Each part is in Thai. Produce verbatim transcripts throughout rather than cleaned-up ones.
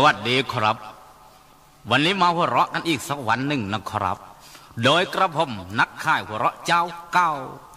วัสดีครับวันนี้มาหัวเราะกันอีกสักวันหนึ่งนะครับโดยกระผมนักข่ายหัวเราะเจ้าเก้า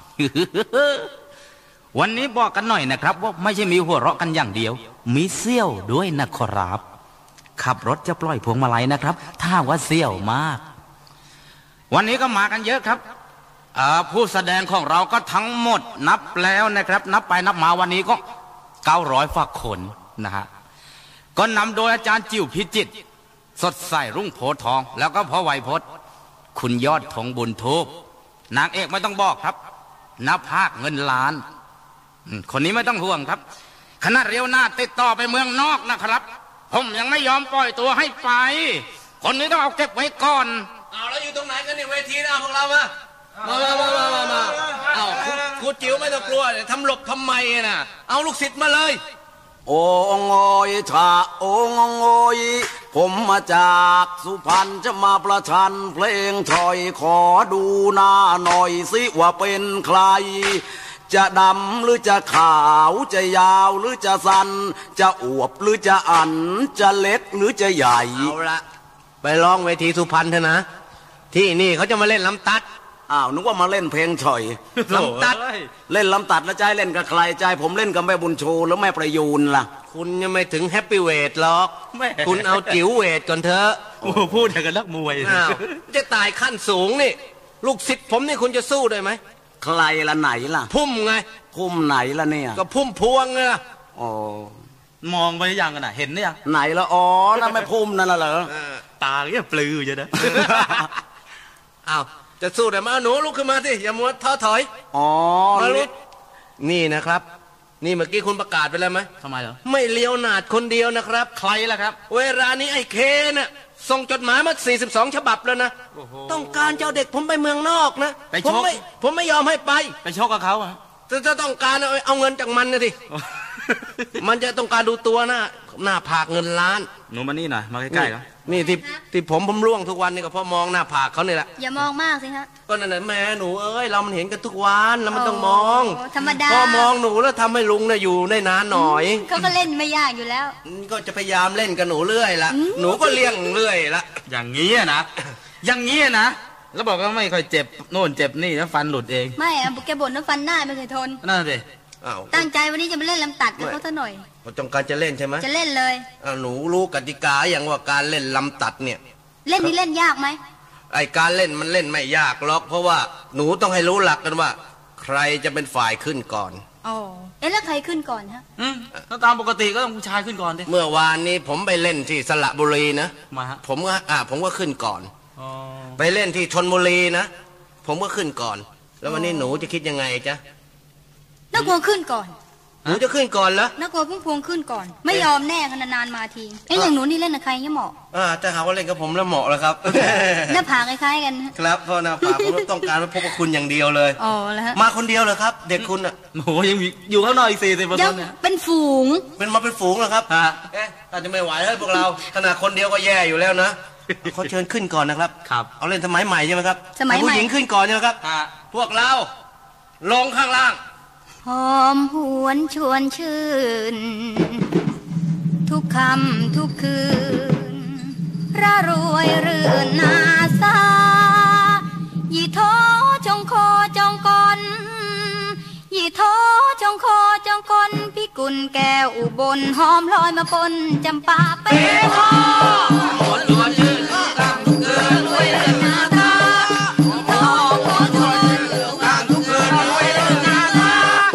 วันนี้บอกกันหน่อยนะครับว่าไม่ใช่มีหัวเราะกันอย่างเดียวมีเซี่ยวด้วยนะครับขับรถจะปล่อยพวงมาลัยนะครับถ้าว่าเซี่ยวมากวันนี้ก็มากันเยอะครับผู้แสดงของเราก็ทั้งหมดนับแล้วนะครับนับไปนับมาวันนี้ก็เก้าร้อยฝากคนนะฮะก็นำโดยอาจารย์จิ๋วพิจิตรสดใสรุ่งโพทองแล้วก็พ่อไวยพจน์คุณยอดธงบุญทูปนางเอกไม่ต้องบอกครับนภาคเงินล้านคนนี้ไม่ต้องห่วงครับคณะเรียวหน้าติดต่อไปเมืองนอกนะครับผมยังไม่ยอมปล่อยตัวให้ไปคนนี้ต้องเอาเก็บไว้ก่อนเอาแล้วอยู่ตรงไหนกันเนี่ยเวทีนะพวกเรามามามามามามาเอาครูจิ๋วไม่ต้องกลัวทำหลบทำไมน่ะเอาลูกศิษย์มาเลยโอ้งอยชาโอ้งอยผมมาจากสุพรรณจะมาประชันเพลงถอยขอดูหน้าหน่อยสิว่าเป็นใครจะดำหรือจะขาวจะยาวหรือจะสั้นจะอวบหรือจะอันจะเล็กหรือจะใหญ่เอาละไปร้องเวทีสุพรรณเถอะนะที่นี่เขาจะมาเล่นลำตัดอ้าวนึกว่ามาเล่นเพลงฉ่อยลำตัดเล่นลำตัดแล้วใจเล่นกับใครใจผมเล่นกับแม่บุญชูแล้วแม่ประยูนล่ะคุณยังไม่ถึงแฮปปี้เวทหรอกคุณเอาจิ๋วเวทก่อนเถอะโอ้พูดอย่างกับนักมวยจะตายขั้นสูงนี่ลูกศิษย์ผมนี่คุณจะสู้ได้ไหมใครละไหนล่ะพุ่มไงพุ่มไหนล่ะเนี่ยก็พุ่มพวงไงอ๋อมองไปยังกันน่ะเห็นหรือยังไหนละอ๋อนั่นไม่พุ่มนั่นละเหรอตาเนี่ยปลืออยู่นะอ้าวจะสู้แต่มาหนูลุกขึ้นมาสิอย่ามัวท้อถอยอ๋อมาลุกนี่นะครับนี่เมื่อกี้คุณประกาศไปแล้วไหมทำไมเหรอไม่เลี้ยวหนาดคนเดียวนะครับใครล่ะครับเวลานี้ไอ้เคน่ะส่งจดหมายมาสี่สิบสองฉบับแล้วนะต้องการเจ้าเด็กผมไปเมืองนอกนะผมไม่ผมไม่ยอมให้ไปไปชกกับเขาอะจะจะต้องการเอาเงินจากมันนะทีมันจะต้องการดูตัวหน้าหน้าผากเงินล้านหนูมานี่หน่อยมาใกล้ๆแล้วนี่ที่ที่ผมผมร่วงทุกวันนี่ก็เพราะมองหน้าผากเขาเนี่ยแหละอย่ามองมากสิฮะก็นั่นแหละแม่หนูเอ้ยเรามันเห็นกันทุกวันแล้วมันต้องมองธรรมดาพอมองหนูแล้วทำให้ลุงเนี่ยอยู่ได้นานหน่อยเขาก็เล่นไม่ยากอยู่แล้วก็จะพยายามเล่นกับหนูเรื่อยละหนูก็เลี้ยงเรื่อยละอย่างงี้นะอย่างงี้นะแล้วบอกว่าไม่ค่อยเจ็บโน่นเจ็บนี่แล้วฟันหลุดเองไม่อะแกบ่นว่าฟันหน้าไม่เคยทนนั่นสิตั้งใจวันนี้จะมาเล่นลำตัดกับเขาซะหน่อยจงการจะเล่นใช่ไหมจะเล่นเลยหนูรู้กติกาอย่างว่าการเล่นลำตัดเนี่ยเล่นนี่เล่นยากไหมไอการเล่นมันเล่นไม่ยากหรอกเพราะว่าหนูต้องให้รู้หลักกันว่าใครจะเป็นฝ่ายขึ้นก่อนอ๋อเอ๊ะแล้วใครขึ้นก่อนฮะอืมถ้าตามปกติก็ต้องผู้ชายขึ้นก่อนดิเมื่อวานนี้ผมไปเล่นที่สระบุรีนะมาฮะผมก็อ่าผมก็ขึ้นก่อนไปเล่นที่ชลบุรีนะผมก็ขึ้นก่อนแล้ววันนี้หนูจะคิดยังไงจ๊ะนักกลัวขึ้นก่อนหนูจะขึ้นก่อนเหรอนักกลัวพุ่งพวงขึ้นก่อนไม่ยอมแน่ขนาดนานมาทีเอ๊ะอย่างหนูนี่เล่นกับใครเนี่ยเหมาะอ่าแต่หาว่าเล่นกับผมแล้วเหมาะแล้วครับหน้าผากคล้ายๆกันครับเพราะหน้าผากผมต้องการมาพบกับคุณอย่างเดียวเลยอ๋อแล้วมาคนเดียวเหรอครับเด็กคุณอ่ะโอ้ยังอยู่ข้างนอกอีกสี่สิบเปอร์เซ็นต์เนี่ยเป็นฝูงเป็นมาเป็นฝูงเหรอครับฮะเอ๊ะอาจจะไม่ไหวแล้วพวกเราขนาดคนเดียวก็แย่อยู่แล้วนะเขาเชิญขึ้นก่อนนะครับครับเอาเล่นสมัยใหม่ใช่ไหมครับสมัยใหม่ผู้หญิงขึ้นก่อนใช่ไหมครับพวกเราลงข้างล่างหอมหวนชวนชื่นทุกคำทุกคืนระรวยรื่นนาซายี่โทจงคอจงกอนยี่โทจงคอจงกอนพิกุลแก้วอุบลหอมลอยมาปนจำปาเป้ทอหวนชวนชื่นทุกคำทุกคืนรวยรื่นนาซายี่โทคอจงทุกคำทุกคืนรวยรื่นนาซา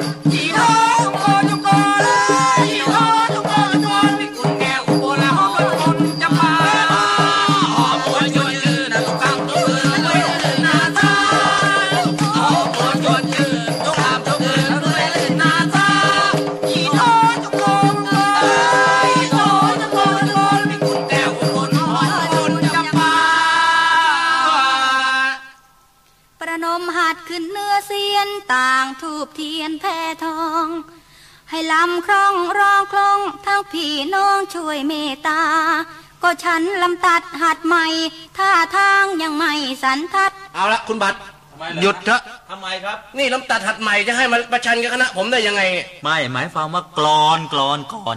ต่างทูบเทียนแพ่ทองให้ลำคล้องร้องคล้องทั้งพี่น้องช่วยเมตตาก็ฉันลำตัดหัดใหม่ท่าทางยังไม่สันทัดเอาละคุณบัตรหยุดเถอะทำไมครับนี่ลำตัดหัดใหม่จะให้มาประชันกับคณะผมได้ยังไงไม่หมายความว่ากลอนกลอนก่อน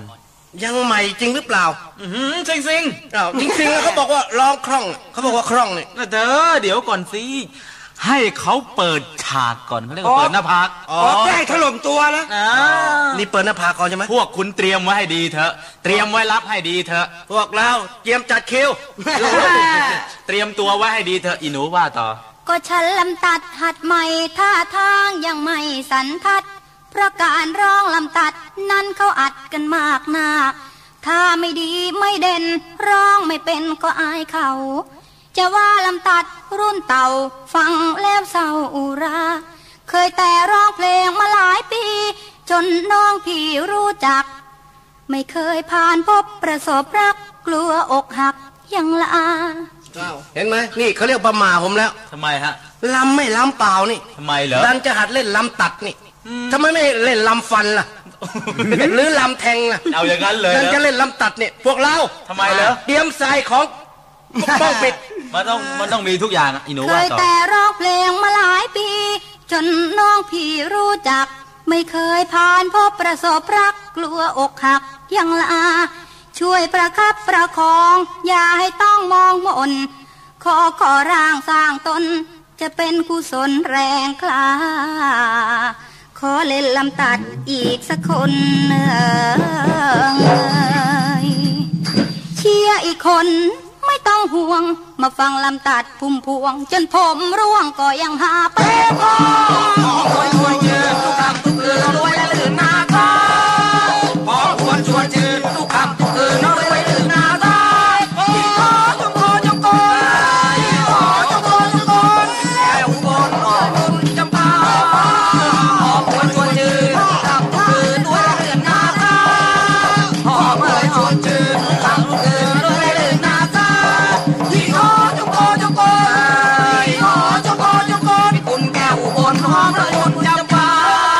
ยังใหม่จริงหรือเปล่าอืมซิงซิงอ้าวจริงๆแล้วเขาบอกว่าร้องคล่องเขาบอกว่าคล่องนี่นะเธอเดี๋ยวก่อนสิให้เขาเปิดฉากก่อนเขาเรียกว่าเปิดหน้าผากอ๋อแก้ถล่มตัวแล้วอ่านี่เปิดหน้าผากก่อนใช่ไหมพวกคุณเตรียมไว้ให้ดีเถอะเตรียมไว้รับให้ดีเถอะพวกเราเตรียมจัดคิวเตรียมตัวไว้ให้ดีเถอะอีหนูว่าต่อก็ฉันลำตัดหัดใหม่ท่าทางยังไม่สันทัดเพราะการร้องลำตัดนั้นเขาอัดกันมากหนาถ้าไม่ดีไม่เด่นร้องไม่เป็นก็อายเขาจะว่าลำตัดรุ่นเต่าฟังแล้วเศร้าอุรา เคยแต่ร้องเพลงมาหลายปีจนน้องพี่รู้จักไม่เคยผ่านพบประสบรักกลัวอกหักยังละอาเห็นไหมนี่เขาเรียกประมาผมแล้วทำไมฮะลำไม่ลำเปล่านี่ทำไมเหรอดันจะหัดเล่นลำตัดนี่ทำไมไม่เล่นลำฟันล่ะ หรือลำแทงล่ะเอาอย่างนั้นเลยดันเหรอจะเล่นลำตัดเนี่ยพวกเราทำไมเหรอเตรียมใส่ของป้องปิดมันต้องมันต้องมีทุกอย่างอะอีหนูเคว่าย ต่อแต่ร้องเพลงมาหลายปีจนน้องพี่รู้จักไม่เคยผ่านพบประสบรักกลัวอกหักยังละอาช่วยประคับประคองอย่าให้ต้องมองมนขอขอร่างสร้างตนจะเป็นกุศลแรงกล้าขอเล่นลำตัดอีกสักคนเอ่ยเชียร์อีกคนไม่ต้องห่วงมาฟังลำตัดพุ่มพวงจนผมร่วงก็ยังหาเป้พอรวยรวยยืนทุกคำทุกคืนรวยและลื่นนาคาพอควรชวนชื่นทุกคำทุกคืนรวยลื่นนาคาที่ขอจงขอจงขอขอจงขอจงขอแล้วบนขอบุญจำปาพอควรชวนชื่นทุกคำทุกคืนรวยและลื่นนาคาพอเมื่อชวนชื่นทุกคำทุกคืนรวยและลื่นนาคาที่ขอจงขอจงขอที่ขอจงขอจงขอพี่คุณแก้วบนหอมระยนจำปา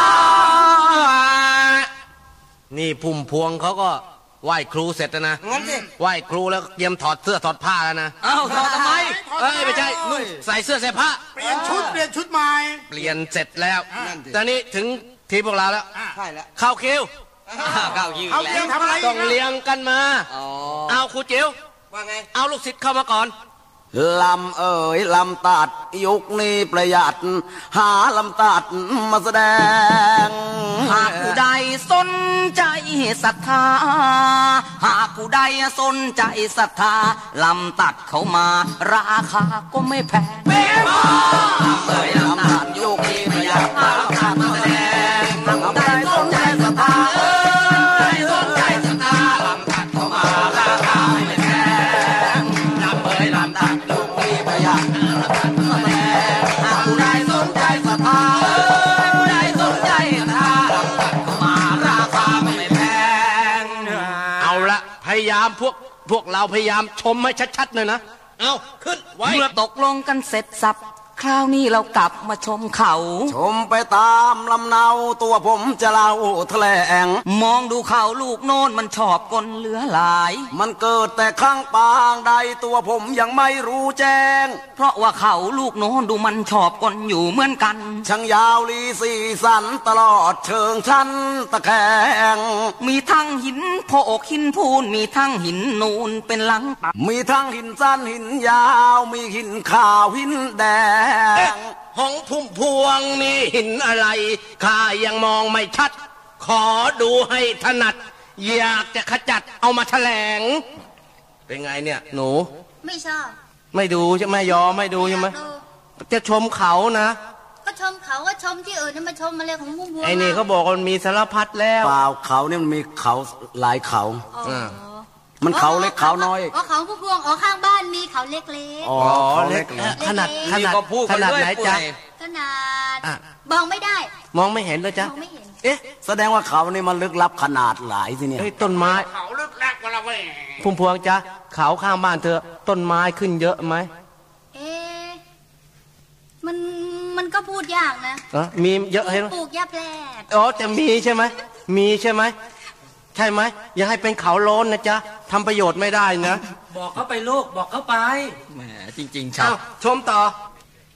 นี่พุ่มพวงเขาก็ไหว้ครูเสร็จแล้วนะงั้นสิไหว้ครูแล้วเตรียมถอดเสื้อถอดผ้าแล้วนะเอ้าต่อทำไมเอ้ยไม่ใช่นุ่งใส่เสื้อใส่ผ้าเปลี่ยนชุดเปลี่ยนชุดใหม่เปลี่ยนเสร็จแล้วนั่นสิตอนนี้ถึงทีพวกเราแล้วใช่แล้วเข้าคิวก้าวคิวเอาแล้เกี่ยววทำอะไรต้องเลี้ยงกันมาเอาครูจิ๋วว่าไงเอาลูกศิษย์เข้ามาก่อนลำเอ่ยลำตัดยุคนี้ประหยัด หาลำตัดมาแสดงหากผู้ใดสนใจศรัทธา หากผู้ใดสนใจศรัทธา ลำตัดเข้ามาราคาก็ไม่แพงเอ่ยลำตัดยุคนี้ประหยัดหาลำตัดมาแสดงลำตัดสนใจศรัทธาเอ่ยสนใจศรัทธาลำตัดเข้ามาราคาไม่แพงลำเอ่ยลำตัดยุคนี้ประหยัดหาลำตัดมาแสดงหากผู้ใดสนใจศรัทธาเอ่ยผู้ใดสนใจศรัทธาลำตัดเข้ามาราคาไม่แพงเอาละพยายามพวกพวกเราพยายามชมให้ชัดๆหน่อยนะเอาขึ้นไว้เมื่อตกลงกันเสร็จสับ คราวนี้เรากลับมาชมเขาชมไปตามลำเนาตัวผมจะเล่าแถลงมองดูเขาลูกโน้นมันชอบกลเหลือหลายมันเกิดแต่ครั้งปางใดตัวผมยังไม่รู้แจ้งเพราะว่าเขาลูกโน้นดูมันชอบกลอยู่เหมือนกันช่างยาวลีสีสันตลอดเชิงชั้นตะแคงมีทั้งหินโผกหินพูนมีทั้งหินนูนเป็นหลังตัดมีทั้งหินสั้นหินยาวมีหินขาวหินแดงห้องพุ่มพวงนี่หินอะไรข้ายังมองไม่ชัด ขอดูให้ถนัด อยากจะขจัดเอามาแถลง เป็นไงเนี่ย หนูไม่ชอบไม่ดูใช่ไหมยอมไม่ดูใช่ไหมอยากดูจะชมเขานะก็ชมเขาก็ชมที่อื่นนี่มาชมอะไรของพุ่มพวงไอ้นี่เขาบอกว่ามันมีสารพัดแล้วเปล่าเขาเนี่ยมันมีเขาหลายเขาอ๋อมันเขาเล็กเขาน้อยอ๋อของพุ่มพวงอ๋อข้างบ้านมีเขาเล็กอ๋ออ๋อเขาเล็เล็กกเอ่อขนาดขนี่นาดก็พูดขกันนาดเรื่อยไหนเปื่จ๊ะอยๆขนาดอ่ะมองไม่ได้มองไม่เห็นเลยจ๊ะมองไม่เห็นเอ๊ะแสดงว่าเขานี่มันลึกลับขนาดหลายสิเนี่ยเฮ้ยต้นไม้เขาลึกลักกว่าเราเว้ยพุ่มพวงจ๊ะเขาข้างบ้านเธอต้นไม้ขึ้นเยอะไหมเอ๊ะมันมันก็พูดยากนะเออมีเยอะเห็นไหมปลูกหญ้าแพรกอ๋อจะมีใช่ไหมมีใช่ไหมใช่ไหมอย่าให้เป็นเขาโล้นนะจ๊ะทำประโยชน์ไม่ได้นะบอกเขาไปลูกบอกเขาไปแหมจริงๆชาเอ้าว ชมต่อ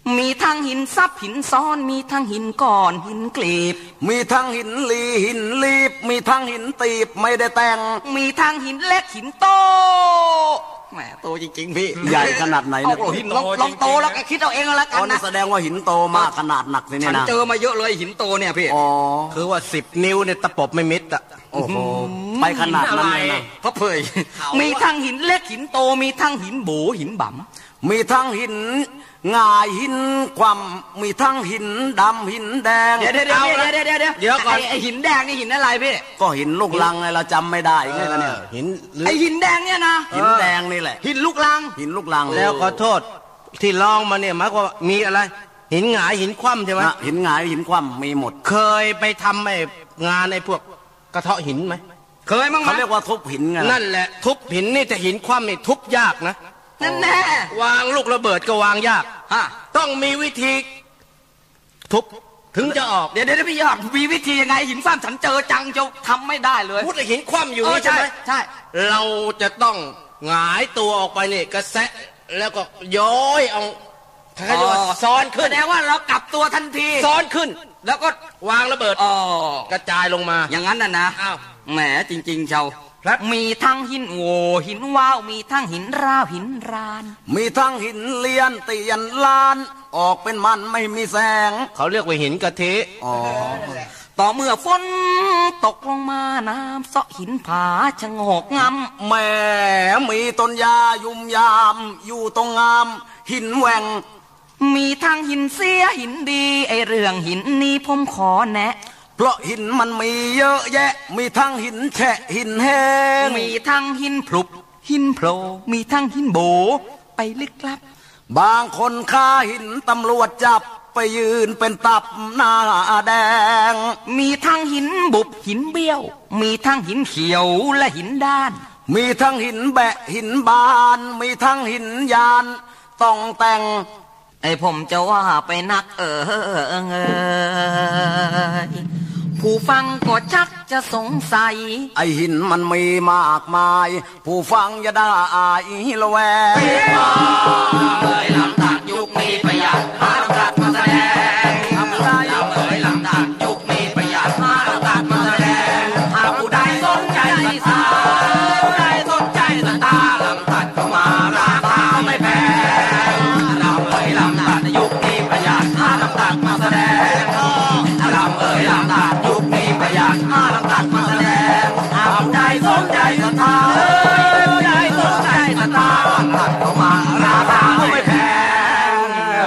มีทั้งหินซับหินซ้อนมีทั้งหินก้อนหินกลีบมีทั้งหินลีหินลีบมีทั้งหินตีบไม่ได้แต่งมีทั้งหินเล็กหินโตแหมโตจริงๆพี่ใหญ่ขนาดไหนเนี่ยหินลองลองโตแล้วก็คิดเอาเองแล้วกันนะแสดงว่าหินโตมากขนาดหนักสิเนี่ยนะฉันเจอมาเยอะเลยหินโตเนี่ยพี่อ๋อคือว่าสิบนิ้วเนี่ยตะปบไม่มิดอ่ะโอ้โหไปขนาดนั้นเลยนะพระเพยมีทั้งหินเล็กหินโตมีทั้งหินโบหินบ่ำมีทั้งหินง่ายหินความมีทั้งหินดำหินแดงเดี๋ยวเดี๋ยวเดี๋ยวเดี๋ยวเดี๋ยวเดี๋ยวก่อนไอหินแดงนี่หินอะไรพี่ก็หินลูกลังไงเราจำไม่ได้ไงกันเนี่ยหินไอหินแดงเนี่ยนะหินแดงนี่แหละหินลูกลังหินลูกลังแล้วขอโทษที่ลองมาเนี่ยหมายความว่ามีอะไรหินหงายหินคว่ำใช่ไหมหินหงายหินคว่ำมีหมดเคยไปทำไอ้งานในพวกกระเทาะหินไหมเคยมั้งเขาเรียกว่าทุบหินไงนั่นแหละทุบหินนี่แต่หินคว่ำนี่ทุบยากนะนั่นแน่วางลูกระเบิดก็วางยากฮะต้องมีวิธีทุบถึงจะออกเดี๋ยวเดี๋ยวพี่ยอดมีวิธียังไงหินคว่ำฉันเจอจังจะทำไม่ได้เลยพูดหินคว่ำอยู่ใช่ไหมใช่เราจะต้องหงายตัวออกไปนี่กระแสะแล้วก็ย้อยเอาเขาเรียกว่าซ้อนขึ้นแสดงว่าเรากลับตัวทันทีซ้อนขึ้นแล้วก็วางระเบิดกระจายลงมาอย่างนั้นน่ะนะอ้าวแหมจริงๆเจ้ามีทั้งหินโง่หินว้าวมีทั้งหินราหินรานมีทั้งหินเลียนเตียนลานออกเป็นมันไม่มีแสงเขาเรียกว่าหินกะทิอ๋อต่อเมื่อฝนตกลงมาน้ำเสาะหินผาชะงกงามแม่มีต้นยายุ่มยามอยู่ตรงงามหินแหว่งมีทั้งหินเสียหินดีไอเรื่องหินนี้ผมขอแนะเพราะหินมันมีเยอะแยะมีทั้งหินแฉะหินแห้งมีทั้งหินพลุบหินโผล่มีทั้งหินโบไปลึกลับบางคนฆ่าหินตำรวจจับไปยืนเป็นตับหน้าแดงมีทั้งหินบุบหินเบี้ยวมีทั้งหินเขียวและหินด้านมีทั้งหินแบะหินบานมีทั้งหินยานต้องแต่งไอผมจะว่าไปนักเออเงยผู้ฟังก็ชักจะสงสัยไอหินมันมีมากมายผู้ฟังอย่าได้อายละแวงเลยลำตัดยุคนี้ประหยัดหาลำตัดมาแสดงทำไรเลยลำตัดยุคนี้ประหยัดหาลำตัดมาแสดงหากผู้ใดสนใจสาผู้ใดสนใจสตาลำตัดเข้ามาราคาไม่แพงเราเลยลำตัดยุคนี้ประหยัดหาลำตัดมาแสดงเราเลยลำตัดยุคนี้ประหยัดหาลำตัดมาแสดงหากผู้ใดสนใจสตาผู้ใดสนใจสตาลำตัดเข้ามาราคาไม่แพง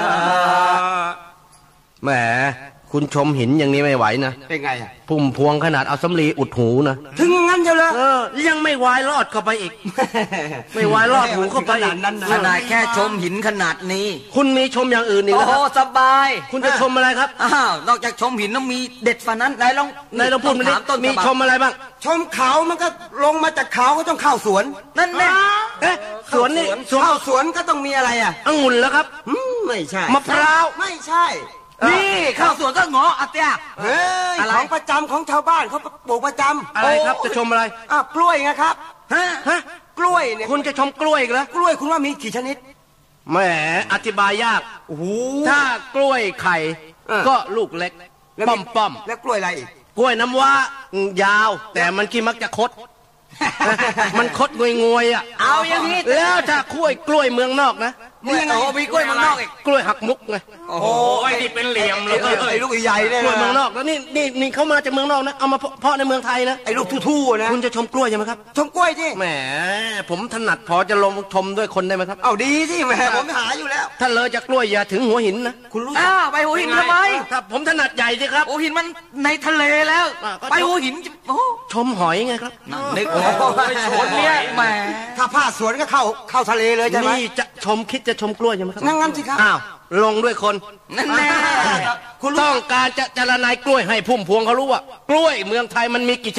แหมคุณชมหินอย่างนี้ไม่ไหวนะเป็นไงอ่ะพุ่มพวงขนาดเอาสำลีอุดหูนะถึงงั้นเจ้าเลยเออยังไม่วายรอดเข้าไปอีกไม่วายรอดหูเข้าไปอีกขนาดแค่ชมหินขนาดนี้คุณมีชมอย่างอื่นอีกแล้วโอ้สบายคุณจะชมอะไรครับอ้าวนอกจากชมหินต้องมีเด็ดฝันนั้นไหนลองไหนลองพูดมาดิมีชมอะไรบ้างชมเขามันก็ลงมาจากเขาก็ต้องเข้าสวนนั่นแน่เอ๊ะสวนนี่เข้าสวนก็ต้องมีอะไรอ่ะองุ่นแล้วครับไม่ใช่มะพร้าวไม่ใช่นี่ข้าวสวนก็งออาเตียเฮ้ยของประจำของชาวบ้านเขาปลูกประจำอะไรครับจะชมอะไรอ่ะกล้วยไงครับฮะฮะกล้วยเนี่ยคุณจะชมกล้วยอีกเหรอกล้วยคุณว่ามีกี่ชนิดแหมอธิบายยากโอ้โหถ้ากล้วยไข่ก็ลูกเล็กป้อมป้อมแล้วกล้วยอะไรอีกกล้วยน้ำว้ายาวแต่มันกินมักจะคดมันคดงวยงวยอ่ะเอาอย่างนี้แล้วถ้ากล้วยกล้วยเมืองนอกนะนี่ไงมีกล้วยเมืองนอกอีกกล้วยหักมุกไงโอ้โหนี่เป็นเหลี่ยมเลยไอ้ลูกใหญ่เลยกล้วยเมืองนอกแล้วนี่นี่นี่เขามาจากเมืองนอกนะเอามาเพาะในเมืองไทยนะไอ้ลูกทู่ๆนะคุณจะชมกล้วยใช่ไหมครับชมกล้วยที่แหมผมถนัดพอจะลงชมด้วยคนได้ไหมครับเอาดีที่แหมผมหาอยู่แล้วถ้าเลยจากกล้วยอย่าถึงหัวหินนะคุณรู้อ่าไปหัวหินทำไมถ้าผมถนัดใหญ่สิครับหัวหินมันในทะเลแล้วไปหัวหินชมหอยไงครับนึกโอ้ยสวนเนี่ยแหมถ้าผ้าสวนก็เข้าเข้าทะเลเลยใช่ไหมนี่จะชมคิดจะชมกล้วยใช่ไหมครับงั้นสิครับอ้าวลงด้วยคนนั่นแน่คุณต้องการจะจารณายกล้วยให้พุ่มพวงเขารู้ว่ากล้วยเมืองไทยมันมีกี่ชนิด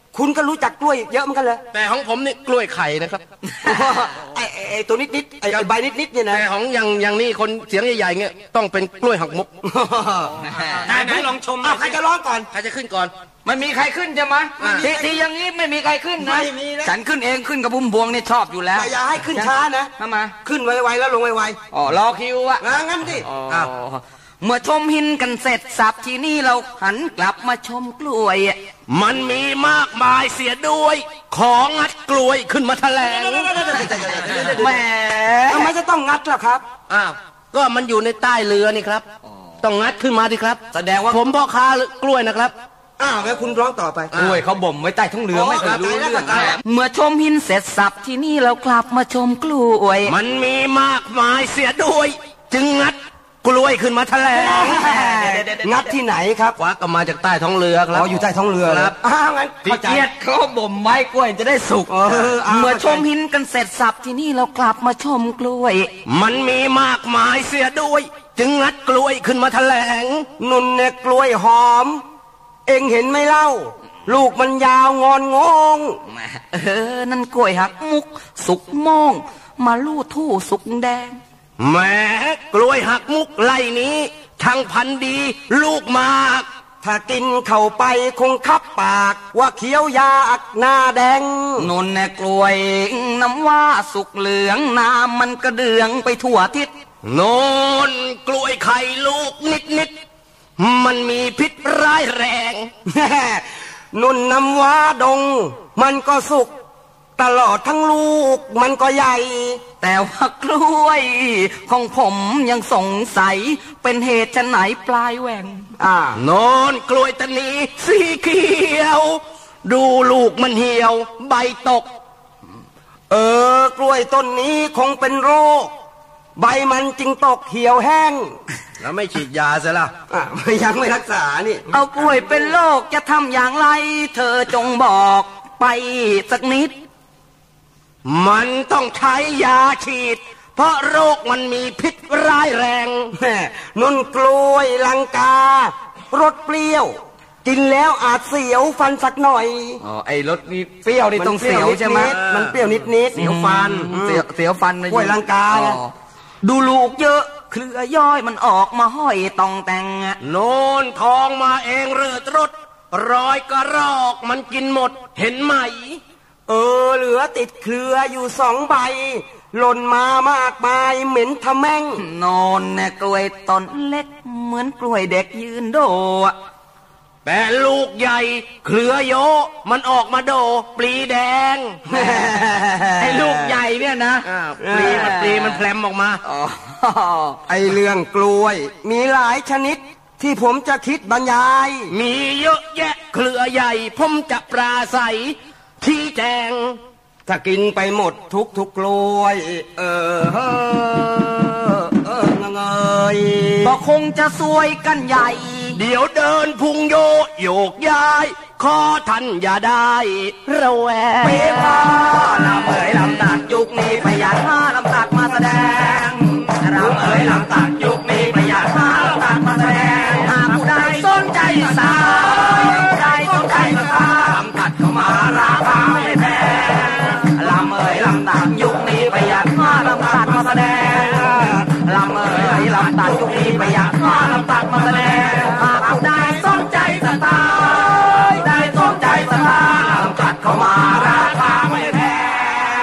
คุณก็รู้จักกล้วยเยอะเหมือนกันเลยแต่ของผมนี่กล้วยไข่นะครับไอ้ไอ้ไอ้ตัวนิดนิดๆไอ้ไอ้ใบนิดนิดๆเนี่ยนะแต่ของอย่างอย่างนี้คนเสียงใหญ่ๆเงี้ยต้องเป็นกล้วยหักมุกไหนไหนลองชมอ้าวใครจะร้องก่อนใครจะขึ้นก่อนมันมีใครขึ้นใช่ไหมอ่าทีทีอย่างนี้ไม่มีใครขึ้นนะไม่มีนะฉันขึ้นเองขึ้นกับพุ่มพวงนี่ชอบอยู่แล้วแต่อย่าให้ขึ้นช้านะทำไมขึ้นไวๆแล้วลงไวอ๋อรอคิวอะๆงั้นงั้นดิอ๋ออ้าวเมื่อชมหินกันเสร็จสับทีนี้เราหันกลับมาชมกล้วยอะมันมีมากมายเสียด้วย ของงัดกล้วยขึ้นมาแถลงแหมทำไมจะต้องงัดล่ะครับอ้าวก็มันอยู่ในใต้เรือนี่ครับ ต้องงัดขึ้นมาดิครับแสดงว่าผมพ่อค้ากล้วยนะครับอ้าวงั้นคุณร้องต่อไปกล้วยเขาบ่มไว้ใต้ท้องเรือไม่เคยรู้เรื่องเข้าใจแล้วเมื่อชมหินเสร็จสับทีนี้เรากลับมาชมกล้วยมันมีมากมายเสียด้วย จึงงัดกล้วยขึ้นมาแถลงงัดที่ไหนครับควักออกมาจากใต้ท้องเรือครับอ๋ออยู่ใต้ท้องเรือครับอ้าวงั้นพี่เข้าใจเกียรติเขาบ่มไว้กล้วยจะได้สุกเออเอาเมื่อชมหินกันเสร็จสับทีนี้เรากลับมาชมกล้วยมันมีมากมายเสียด้วย จึงงัดกล้วยขึ้นมาแถลงนุ่นเนี่ยกล้วยหอม เอ็งเห็นไหมเล่า ลูกมันยาวงอนงงแหมเออนั่นกล้วยหักมุก สุกโมงมาลู่ทู่สุกแดงแหม้กล้วยหักมุกไล่นี้ทั้งพันธุ์ดีลูกมากถ้ากินเข้าไปคงคับปากว่าเคี้ยวยาอักหน้าแดงนนแน่กล้วยน้ำว่าสุกเหลืองน้ำมันกระเดืองไปทั่วทิศโนนกล้วยไข่ลูกนิดนิดๆมันมีพิษร้ายแรงนุ่นน้ำว้าดง มันก็สุก ตลอดทั้งลูกมันก็ใหญ่แต่ว่ากล้วยของผมยังสงสัยเป็นเหตุจะไหนปลายแหว่งอ่าโนนกล้วยตานีสีเขียว ดูลูกมันเหี่ยวใบตกเออกล้วยต้นนี้คงเป็นโรค ใบมันจึงตกเหี่ยวแห้งแล้วไม่ฉีดยาซะละอ่ะยังไม่รักษานี่เอากล้วยเป็นโรคจะทำอย่างไร เธอจงบอกไปสักนิดมันต้องใช้ยาฉีด เพราะโรคมันมีพิษร้ายแรงแม่นุ่นกล้วยลังการสเปรี้ยว กินแล้วอาจเสียวฟันสักหน่อยอ๋อไอ้รสนี่เปรี้ยวนี่ต้องเสียวใช่ไหมมันเปรี้ยวนิดนิดๆเสียวฟันเสียวเสียวฟันกล้วยลังกาไงอ๋อดูลูกเยอะเคลือย่อยมันออกมาห้อยตองแต่งอะโนนทองมาเองเรือดรถรอยกระรอกมันกินหมดเห็นไหมเออเหลือติดเครืออยู่สองใบ หล่นมามากมายเหม็นทะแม่งนอนแน่กล้วยต้นเล็กเหมือนกล้วยเด็กยืนโดอะแต่ลูกใหญ่เครือโยมันออกมาโดปลีแดงไอ้ลูกใหญ่เนี่ยนะอ้าวปลีมันปลีมันแพลมออกมาอ๋อไอเรื่องกล้วย มีหลายชนิดที่ผมจะคิดบรรยายมีเยอะแยะเครือใหญ่ผมจะปราศัยที่แจงถ้ากินไปหมดทุกทุกกล้วย เออเออเออเงยก็คงจะซวยกันใหญ่เดี๋ยวเดินพุงโยโยกย้ายขอท่านอย่าได้ระแวงเปียพาลำเอ๋ยลำตัดยุคนี้ประหยัดห้าลำตัดมาแสดงลำเอ๋ยลำตัดยุคนี้ประหยัดห้าลำตัดมาแสดงหากผู้ใดสนใจสาวผู้ใดสนใจสาวลำตัดเข้ามาราคาไม่แพงลำเอ๋ยลำตัดยุคนี้ประหยัดห้าลำตัดมาแสดงลำเอ๋ยลำตัดยุคนี้ประหยัดห้าลำตัดมาแสดงหากผู้ใดสนใจสาวได้สนใจสาวลำตัดเข้ามาราคาไม่แพง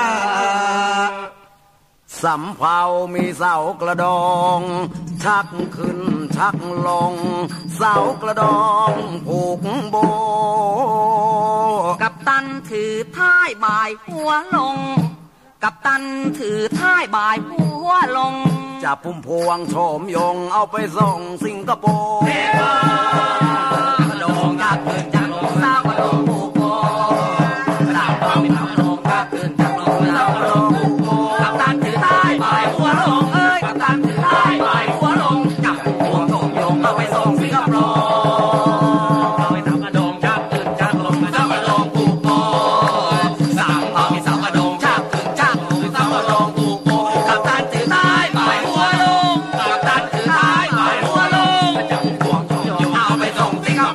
สำเภามีเสากระดอง ชักขึ้นชักลง เสากระดองผูกโบกับตันถือท้ายบ่ายหัวลง กับตันถือท้ายบ่ายหัวลงจับพุ่มพวงโฉมยงเอาไปส่งสิงคโปร์กระโดงกาเกินจากลงสาวกระโดงผูกโบสาวต้องมีกระโดงกาเกินจากลงสาวกระโดงผูกโบกับตันถือท้ายบ่ายหัวลงเอ้ยกับตันถือท้ายบ่ายหัวลงจับพุ่มพวงโฉมยงเอาไปส่งสิงคโปร์เอาไปทำกระโดงกาเกินจากลงสาวกระโดงผูกโบสาวต้องมีสาวกระโดงชาบถึงชาบถึงสาวกระโดงผูกโบกับตันถือท้ายบ่ายหัวลงกับตันถือท้ายบ่ายหัวลงจับพุ่มพวงโฉมยงเอาไปส่งสิงคโป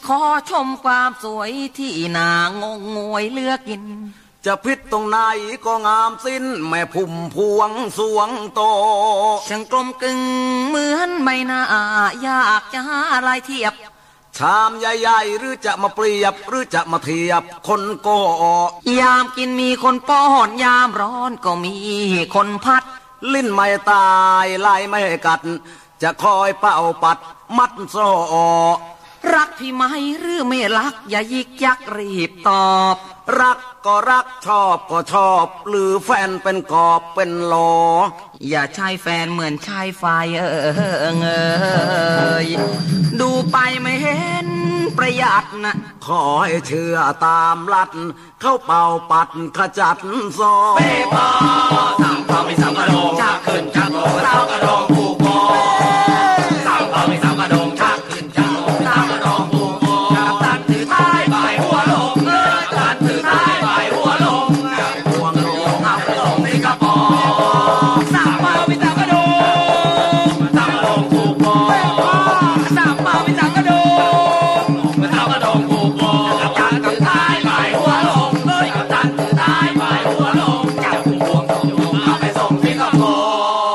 ขอชมความสวยที่นางงงวยเลือกกินจะพิษตรงไหนก็งามสิ้นแม่พุ่มพวงสวงโตช่างกลมกึ่งเหมือนไม่น่าอยากจะหาอะไรเทียบชามใหญ่ๆหรือจะมาเปรียบหรือจะมาเทียบคนก็ยามกินมีคนป้อนยามร้อนก็มีคนพัดลิ้นไม่ตายลายไม่กัดจะคอยเป่าปัดมัดโซ่รักพี่ไหมหรือไม่รักอย่ายิกยักรีบตอบรักก็รักชอบก็ชอบหรือแฟนเป็นกอบเป็นโลอย่าใช้แฟนเหมือนใช้ไฟเออเงยดูไปไม่เห็นประหยัดนะขอให้เชื่อตามลัดเข้าเป่าปัดขจัดซอเป้ปอสั่งเป่าไม่สั่งกระโดงชักขึ้นชักลงเต้ากระโดงผูกคอสั่งเป่าไม่สั่งกระโดงชักขึ้นชักลงเต้ากระโดงผูกคอตัดถือท้ายใบหัวลงเอ้ยตัดถือท้ายใบหัวลงหัวลงเอากระโดงในกระป๋องสั่งเป่าไม่สั่งกระโดงสั่งกระโดงผูกคอสั่งเป่าไม่สั่งกระโดงสั่งกระโดงผูกคอตัดถือท้ายใบหัวลงเอ้ยตัดถือท้ายใบหัวลงจับผูกพวงส่งยุงเอาไปส่งที่กระป๋อง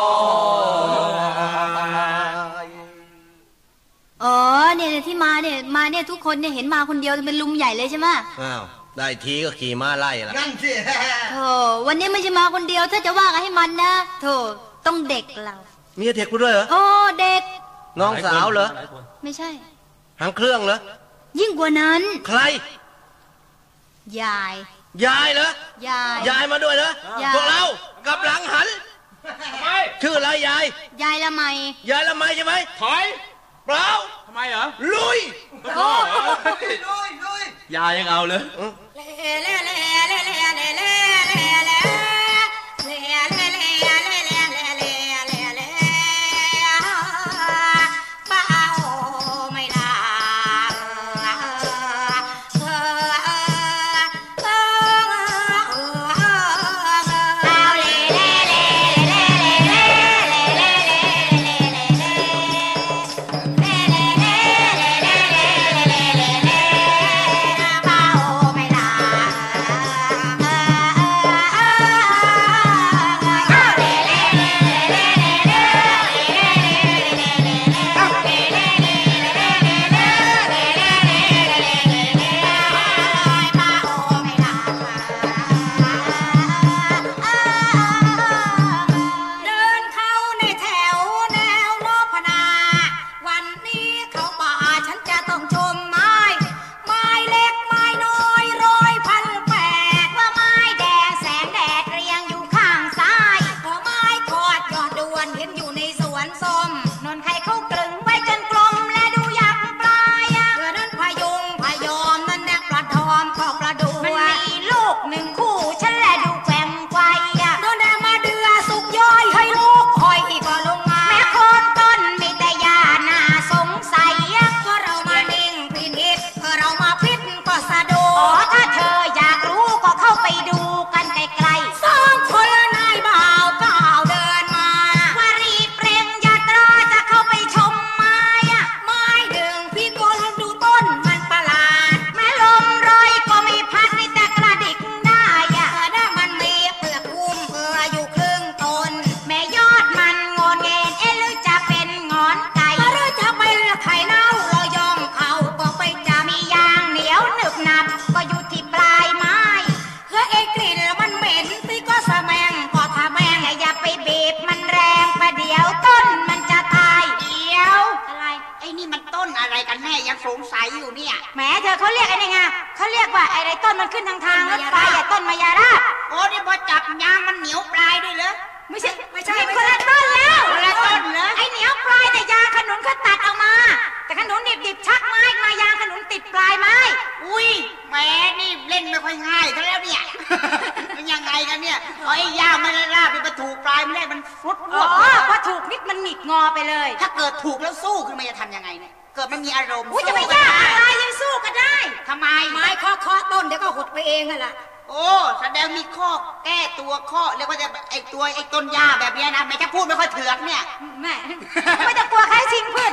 อ๋อเนี่ยที่มาเนี่ยมาเนี่ยทุกคนเนี่ยเห็นมาคนเดียวเป็นลุมใหญ่เลยใช่ไหมอ้าวได้ทีก็ขี่ม้าไล่ละนั่นสิโธ่วันนี้ไม่ใช่มาคนเดียวถ้าจะว่ากันให้มันนะโธ่ต้องเด็กเรามีเด็กกูด้วยเหรอโอ้เด็กน้องสาวเหรอไม่ใช่หางเครื่องเหรอยิ่งกว่านั้นใครยายยายเหรอยายยายมาด้วยเหรอพวกเรากับหลังหันชื่ออะไรยายยายละไมยายละไมใช่ไหมถอยเปล่าทำไมเหรอลุยลุยลุยยายยังเอาเลยสงสัยอยู่เนี่ยแหมเธอเขาเรียกไอ้นี่ไงเขาเรียกว่าไอ้ไรต้นมันขึ้นทางทางรถไฟอ่ะต้นมายาราโอ้นี่พอจับยางมันเหนียวปลายด้วยเหรอไม่ใช่ไม่ใช่คนละต้นแล้วคนละต้นเหรอไอ้เหนียวปลายแต่ยางขนุนเขาตัดออกมาแต่ขนุนดิบๆชักไม้มายางขนุนติดปลายไม้อุ้ยแหมนี่เล่นไม่ค่อยง่ายซะแล้วเนี่ยมันยังไงกันเนี่ยไอ้ยางมันลาบไปถูกปลายไม่ได้มันฟุดอ๋อพอถูกนิดมันหงิกงอไปเลยถ้าเกิดถูกแล้วสู้ขึ้นมาจะทำยังไงเนี่ยเกิดมันมีอารมณ์จะไม่ยากอะไรยังสู้ก็ได้ทำไมไม้ข้อข้อต้นเดี๋ยวก็หดไปเองนั่นแหละโอ้แสดงมีข้อแก้ตัวข้อเรียกว่าจะไอตัวไอต้นหญ้าแบบนี้นะไม่จะพูดไม่ค่อยเถือกเนี่ยแม่ไม่จะกลัวใครชิงพืชหรอกเอ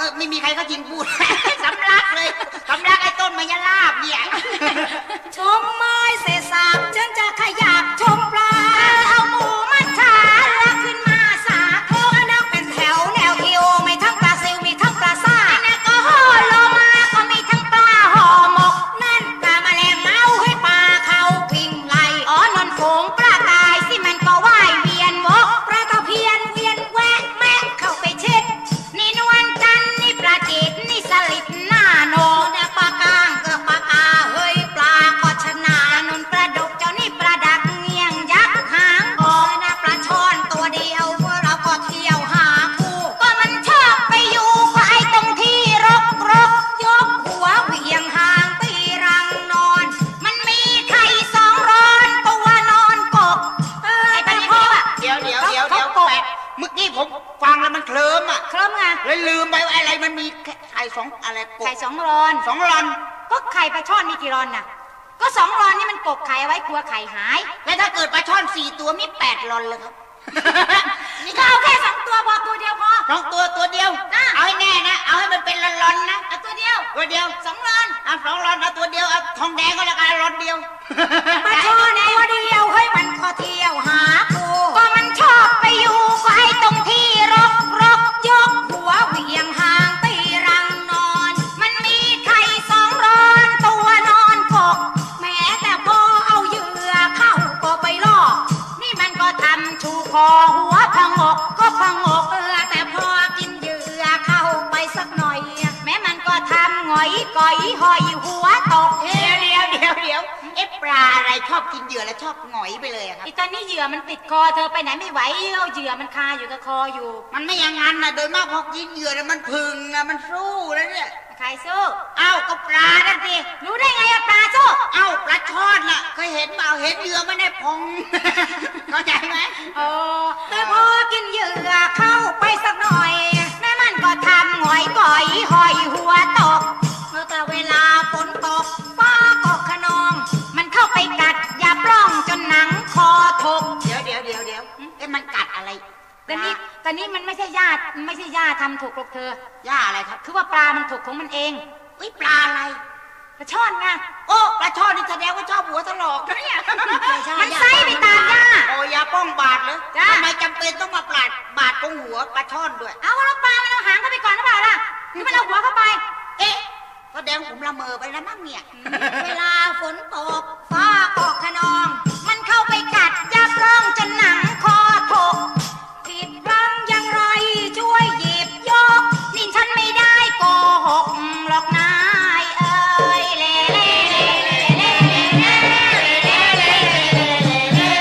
อไม่มีใครเขายิงพูด สำลักเลยสำลักไอ้ต้นมะยาลาบเนี่ยชมไม้เสสากฉันจะขยับชมปลาเอาหมูมัดขาลักขึ้นมาสาโคนักเป็นแถวแนวคิวไม่ทั้งปลาซิวมีทั้งปลาซ่าไอ้นั่นก็ห่อโลมาก็มีทั้งปลาห่อหมกนั่นปลาแมลงเมาให้ปลาเขาพิงไหลอ๋อนอนฝูงปลาตายสิมันก็ว่ายเวียนวกปลาตะเพียนเวียนแวะแม่เข้าไปเช็ดนี่นวลจันทร์นี่ปลาจีดนี่สลิดหน้าโนเนี่ยปลากางเกือบปลากาเฮ้ยปลาก็ชนะนนปลาดุกเจ้านี่ปลาดักเงี่ยงยักษ์หางออกนะปลาช่อนตัวเดียวพวกเราก็เที่ยวหาคู่ก็มันชอบไปอยู่กับไอ้ตรงที่รกรกยกหัวเหวี่ยงหางตีรังนอนมันมีไข่สองร้อนตัวนอนกบไอ้ปลาพ่อเดี๋ยวเดี๋ยวเดี๋ยวเดี๋ยวแปะเมื่อกี้ผมฟังแล้วมันเคลิ้มอ่ะเคลิ้มไงเลยลืมไปว่าอะไรมันมีไข่สองอะไรไข่สองรอนสองรอนก็ไข่ปลาช่อนนี่กี่รอนน่ะก็สองรอนนี่มันกบไข่เอาไว้กลัวไข่หายแล้วถ้าเกิดปลาช่อนสี่ตัวมีแปดรอนเลยครับนี่ก็เอาแค่สองตัวพอตัวเดียวพอสองตัวตัวเดียวเอาให้แน่นะเอาให้มันเป็นรอนๆนะเอาตัวเดียวตัวเดียวสองรอนเอาสองรอนเอาตัวเดียวเอาทองแดงก็แล้วกันรอนเดียวปลาช่อนตัวเดียวให้มันขอเที่ยวหาคู่ก็มันชอบไปอยู่ไว้ตรงที่รกรกยกหัวเหวี่ยงหางตีรังนอนมันมีไข่สองรอนตัวนอนกบแม้แต่พอเอาเหยื่อเข้าก็ไปล่อนี่มันก็ทำชูคอหัวพงกก็พงกเออแต่พอกินเหยื่อเข้าไปสักหน่อยแม้มันก็ทำหงอยก่อยหอยหัวตกเดี๋ยวเดี๋ยวเดี๋ยวเดี๋ยวเอ๊ะปลาอะไรชอบกินเหยื่อแล้วชอบหงอยไปเลยครับอีตอนนี้เหยื่อมันติดคอเธอไปไหนไม่ไหวเอาเหยื่อมันคาอยู่กับคออยู่มันไม่อย่างนั้นนะโดยมากพอกินเหยื่อแล้วมันพึงนะมันสู้แล้วเนี่ยใครสู้เอ้าก็ปลานั่นสิรู้ได้ไงอะปลาสู้เอ้าปลาช่อนน่ะเคยเห็นเปล่าเห็นเหยื่อไม่ได้พองเข้าใจไหมโอ้แต่พอกินเหยื่อเข้าไปสักหน่อยแม่มันก็ทำหงอยก่อยหอยหัวตกเมื่อแต่เวลาฝนตกฟ้าก็ขนองมันเข้าไปกัดยาปล้องจนหนังคอถกเดี๋ยวเดี๋ยวเดี๋ยวเดี๋ยวเอ๊ะมันกัดอะไรแต่นี่แต่นี่มันไม่ใช่ญาติไม่ใช่ญาติทำถูกหรอกเธอย่าอะไรครับคือว่าปลามันถูกของมันเองเอ้ยปลาอะไรปลาช่อนไงโอ้ปลาช่อนนี่แสดงว่าชอบหัวถลอกนะเนี่ยมันไซไปตามย่าโอ้ยาป้องบาดเลยทำไมจำเป็นต้องมาปลาดบาดตรงหัวปลาช่อนด้วยเอาแล้วปลามันเอาหางเข้าไปก่อนหรือเปล่าล่ะหรือมันเอาหัวเข้าไปเอ๊ะแสดงผมละเมอไปแล้วมั้งเนี่ยเวลาฝนตกฟ้าออกขนองมันเข้าไปกัดยาปล้องจนหนังคอถกผิดพลั้งอย่างไรช่วยหยิบยกนี่ฉันไม่ได้โกหกหรอกนายเอ้ยเล่เล่เล่เล่เล่เล่เล่เล่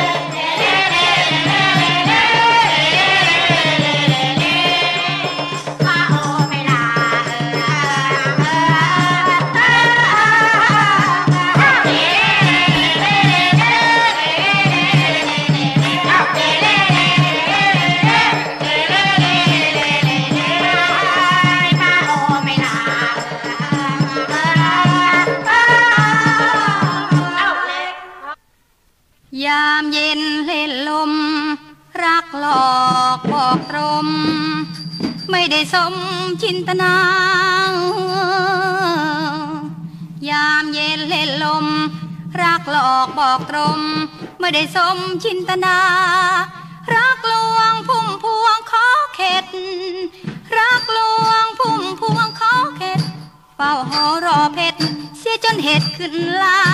พระโอไม่ลายามเย็นเล่นลมรักหลอกบอกตรมไม่ได้สมจินตนายามเย็นเล่นลมรักหลอกบอกตรมไม่ได้สมจินตนารักลวงพุ่มพวงขอเข็ดรักลวงพุ่มพวงขอเข็ดเฝ้าหอรอเพชรเสียจนเห็ดขึ้นลา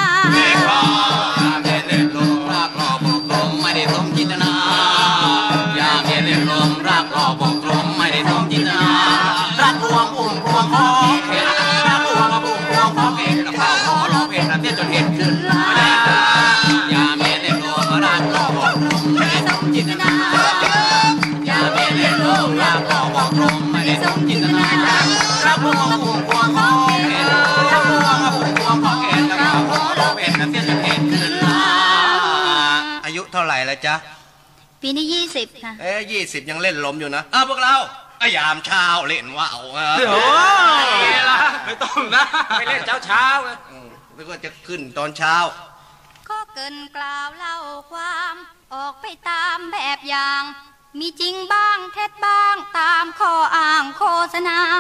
ไม่ได้สมจินตนายามเย็นเล่นลมรักหลอกบอกตรงไม่ได้สมจินตนารักลวงอุ้มพวงขอเข็ดรักลวงอุ้มพวงขอเข็ดกับข้าวขอรอเพชรเตี้ยจนเห็ดขึ้นลายามเย็นเล่นลมรักหลอกบอกตรงไม่ได้สมจินตนายามเย็นเล่นลมรักหลอกบอกตรงไม่ได้สมจินตนารักลวงอุ้มพวงขอเข็ดรักลวงอุ้มพวงขอเข็ดกับข้าวขอรอเพชรเตี้ยจนเห็ดขึ้นลาอายุเท่าไหร่แล้วจ๊ะปีนี้ยี่สิบค่ะเอ๊ะยี่สิบยังเล่นลมอยู่นะอ้าวพวกเราก็ยามเช้าเล่นว่าวอ่ะโอ้ยไม่ต้องนะไปเล่นเช้าเช้าเลยไม่ว่าจะขึ้นตอนเช้าก็เกินกล่าวเล่าความออกไปตามแบบอย่างมีจริงบ้างเท็จบ้างตามข้ออ้างโฆษณา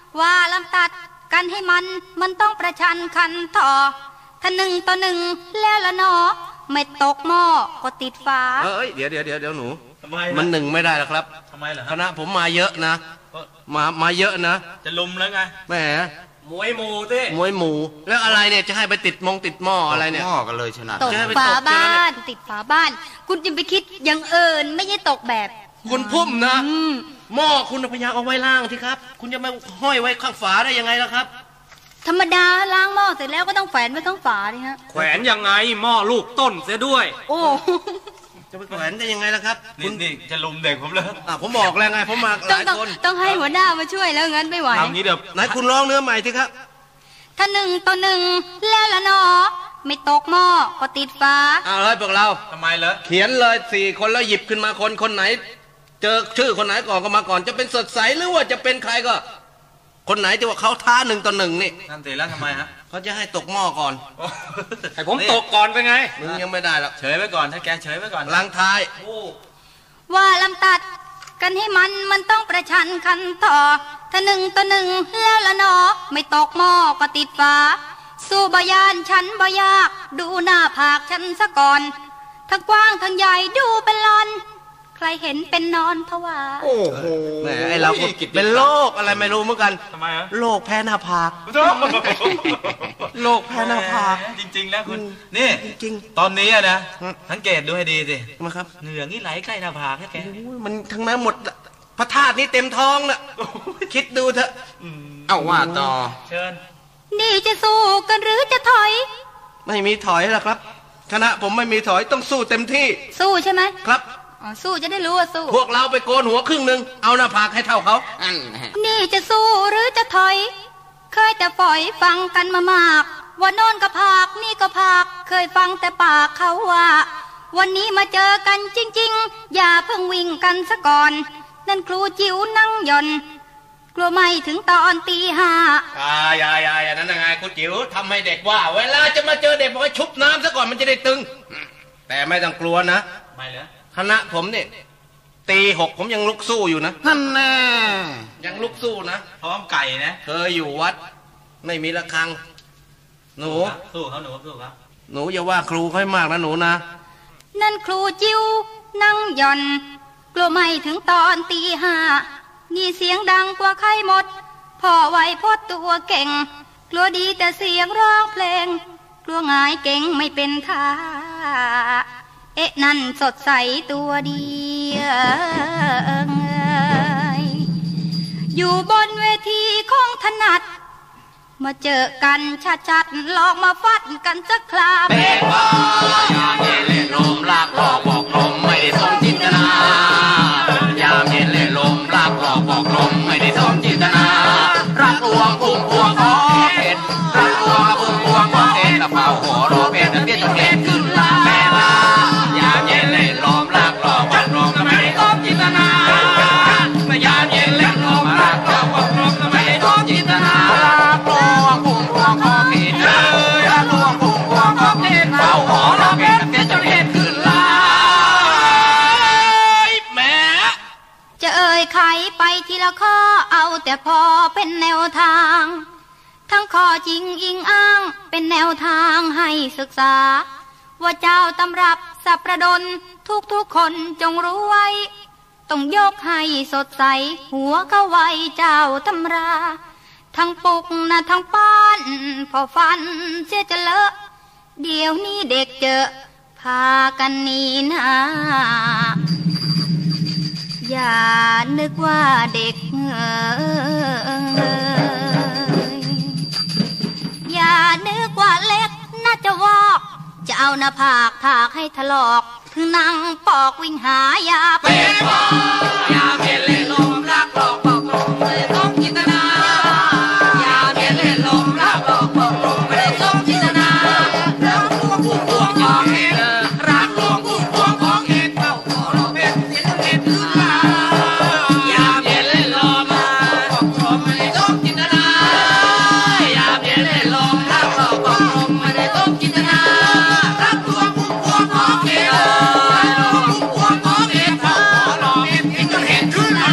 ว่าลำตัดกันให้มันมันต้องประชันขันต่อถ้าหนึ่งต่อหนึ่งแล้วละหนอไม่ตกหม้อก็ติดฝาเอ้ยเดี๋ยวเดี๋ยวเดี๋ยวเดี๋ยวหนูทำไมมันหนึ่งไม่ได้หรอกครับทำไมเหรอคณะผมมาเยอะนะมามาเยอะนะจะลุมแล้วไงแหมมวยหมูสิมวยหมูแล้วอะไรเนี่ยจะให้ไปติดมงติดหม้ออะไรเนี่ยหม้อกันเลยชนะตกฝาบ้านติดฝาบ้าน คุณจะไปคิดอย่างเอิญไม่ใช่ตกแบบคุณพุ่มนะหม้อคุณพยายามเอาไว้ล่างที่ครับคุณจะมาห้อยไว้ข้างฝาได้ยังไงล่ะครับธรรมดาล้างหม้อเสร็จแล้วก็ต้องแฝนไว้ข้างฝาดิฮะแขวนยังไงหม้อลูกต้นเสียด้วยโอ้จะไปแขวนได้ยังไงล่ะครับนี่นี่จะลุมเด็กผมเลยอ่ะผมบอกแล้วไงผมมาหต้องลายต้องคนต้องให้หัวหน้ามาช่วยแล้วงั้นไม่ไหวเอางี้เดี๋ยวไหนคุณร้องเนื้อใหม่ที่ครับถ้าหนึ่งต่อหนึ่งแล้วละหนอไม่ตกหม้อก็ติดฝาเอาเลยพวกเราทำไมเหรอเขียนเลยสี่คนแล้วหยิบขึ้นมาคนคนไหน เจอชื่อคนไหนก่อนก็มาก่อนจะเป็นสดใสหรือว่าจะเป็นใครก็ คนไหนที่ว่าเขาท้าหนึ่งต่อหนึ่งนี่นั่นสิแล้วทำไมฮะเขาจะให้ตกหม้อก่อนให้ผมตกก่อนไปไงมึงยังไม่ได้หรอกเฉยไว้ก่อนถ้าแกเฉยไว้ก่อนลังท้ายว่าลำตัดกันให้มันมันต้องประชันขันต่อถ้าหนึ่งต่อหนึ่งแล้วละหนอไม่ตกหม้อก็ติดฝาสู้บยานฉันบยากดูหน้าผากฉันซะก่อนทั้งกว้างทั้งใหญ่ดูเป็นลอนใครเห็นเป็นนอนผวาโอ้โหแหมไอเราก็เป็นโรคอะไรไม่รู้เหมือนกันทำไมฮะโรคแพ้หน้าผากโรคแพ้หน้าผากจริงๆนะคุณนี่จริงตอนนี้อะนะฮะสังเกตดูให้ดีสิๆมาครับเหงื่อนี่ไหลใกล้หน้าผากแค่แกโอ้ยมันทั้งนั้นหมดพระธาตุนี่เต็มท้องน่ะคิดดูเถอะเอาว่าต่อเชิญนี่จะสู้กันหรือจะถอยไม่มีถอยหรอกครับ คณะผมไม่มีถอยต้องสู้เต็มที่สู้ใช่ไหมครับอ๋อสู้จะได้รู้ว่าสู้พวกเราไปโกนหัวครึ่งหนึ่งเอาหน้าผากให้เท่าเขาอันแหละนี่จะสู้หรือจะถอย เคยแต่ฝอยฟังกันมามาก ว่าโน่นก็พากนี่ก็พาก เคยฟังแต่ปากเขาว่า วันนี้มาเจอกันจริงๆ อย่าเพิ่งวิ่งกันซะก่อน นั่นครูจิ๋วนั่งหย่อน กลัวไม่ถึงตอนตีห้าอ่าอย่าอย่าอย่านั้นยังไงคุณจิ๋วทำให้เด็กว่า เวลาจะมาเจอเด็กบอกให้ชุบน้ำซะก่อนมันจะได้ตึง แต่ไม่ต้องกลัวนะไม่เหรอคณะผมเนี่ยตีหกผมยังลุกสู้อยู่นะนั่นแน่ยังลุกสู้นะพร้อมไก่นะเคยอยู่วัด ไม่มีระฆัง หนูสู้เขาหนูสู้ครับหนูอย่าว่าครูค่อยมากนะหนูนะนั่นครูจิ๋วนั่งหย่อน กลัวไม่ถึงตอนตีห้านี่เสียงดังกว่าใครหมดพ่อไหวพดตัวเก่ง กลัวดีแต่เสียงร้องเพลง กลัวหงายเก่งไม่เป็นท่าเอ๊ะนั่นสดใสตัวดีอยู่บนเวทีของถนัด มาเจอกันชัดๆลองมาฟัดกันสักคราเบ๊กบ้าอย่าเย็นเล่นลมลากหลอกบอกลมไม่ได้สมจินตนาอย่าเย็นเล่นลมลากหลอกบอกลมไม่ได้สมจินตนารักลวงพุ่งพวงขอเป็ดรักลวงพุ่งพวงขอเป็ดกระเป๋าหัวรอเป็ดเบี้ยจนเด็ดขึ้นลาแม่บ้าอย่าเย็นเล่นลมลากหลอกบอกลมไม่ได้สมจินตนาไม่อย่าเย็นเล่นลมลากหลอกบอกลมไม่ได้สมจินตนารักลวงพุ่งพวงขอเป็ดรักลวงพุ่งพวงขอเป็ดเป่าหัวรอเป็ดเบี้ยจนเด็ดขึ้นลาแม่จะเอ่ยไขไปทีละข้อเอาแต่พอเป็นแนวทาง ทั้งข้อจริงอิงอ้างเป็นแนวทางให้ศึกษา ว่าเจ้าตำรับสับประดนทุกทุกคนจงรู้ไว้ ต้องยกให้สดใสหัวเข้าไว้เจ้าตำรา ทั้งปุกนะทั้งป้านพอฟันเสียจะเลอะ เดี๋ยวนี้เด็กเจอพากันหนีหนาอย่านึกว่าเด็กเอ๋ยอย่านึกว่าเล็กน่าจะวอกจะเอาหน้าผากถากให้ถลอกถึงนั่งปอกวิ่งหายาเป็เป็น นบ้าอย่าเย็นเล่นลมลากหลอกบอกลมไม่ได้สมจินตนาอย่าเย็นเล่นลมลากหลอกบอกลมไม่ได้สมจินตนารักลวงพุ่งพวงของเห็ดรักลวงพุ่งพวงของเห็ดเข้าคอเราเป็นเห็ดเห็ดขึ้นมาอย่าเย็นเล่นลมบอกลมไม่ได้สมจินตนาอย่าเย็นเล่นลมลากหลอกบอกลมไม่ได้สมจินตนารักลวงพุ่งพวงของเห็ดรักลวงพุ่งพวงของเห็ดเข้าคอเราเป็นเห็ดจนเห็ดขึ้นมา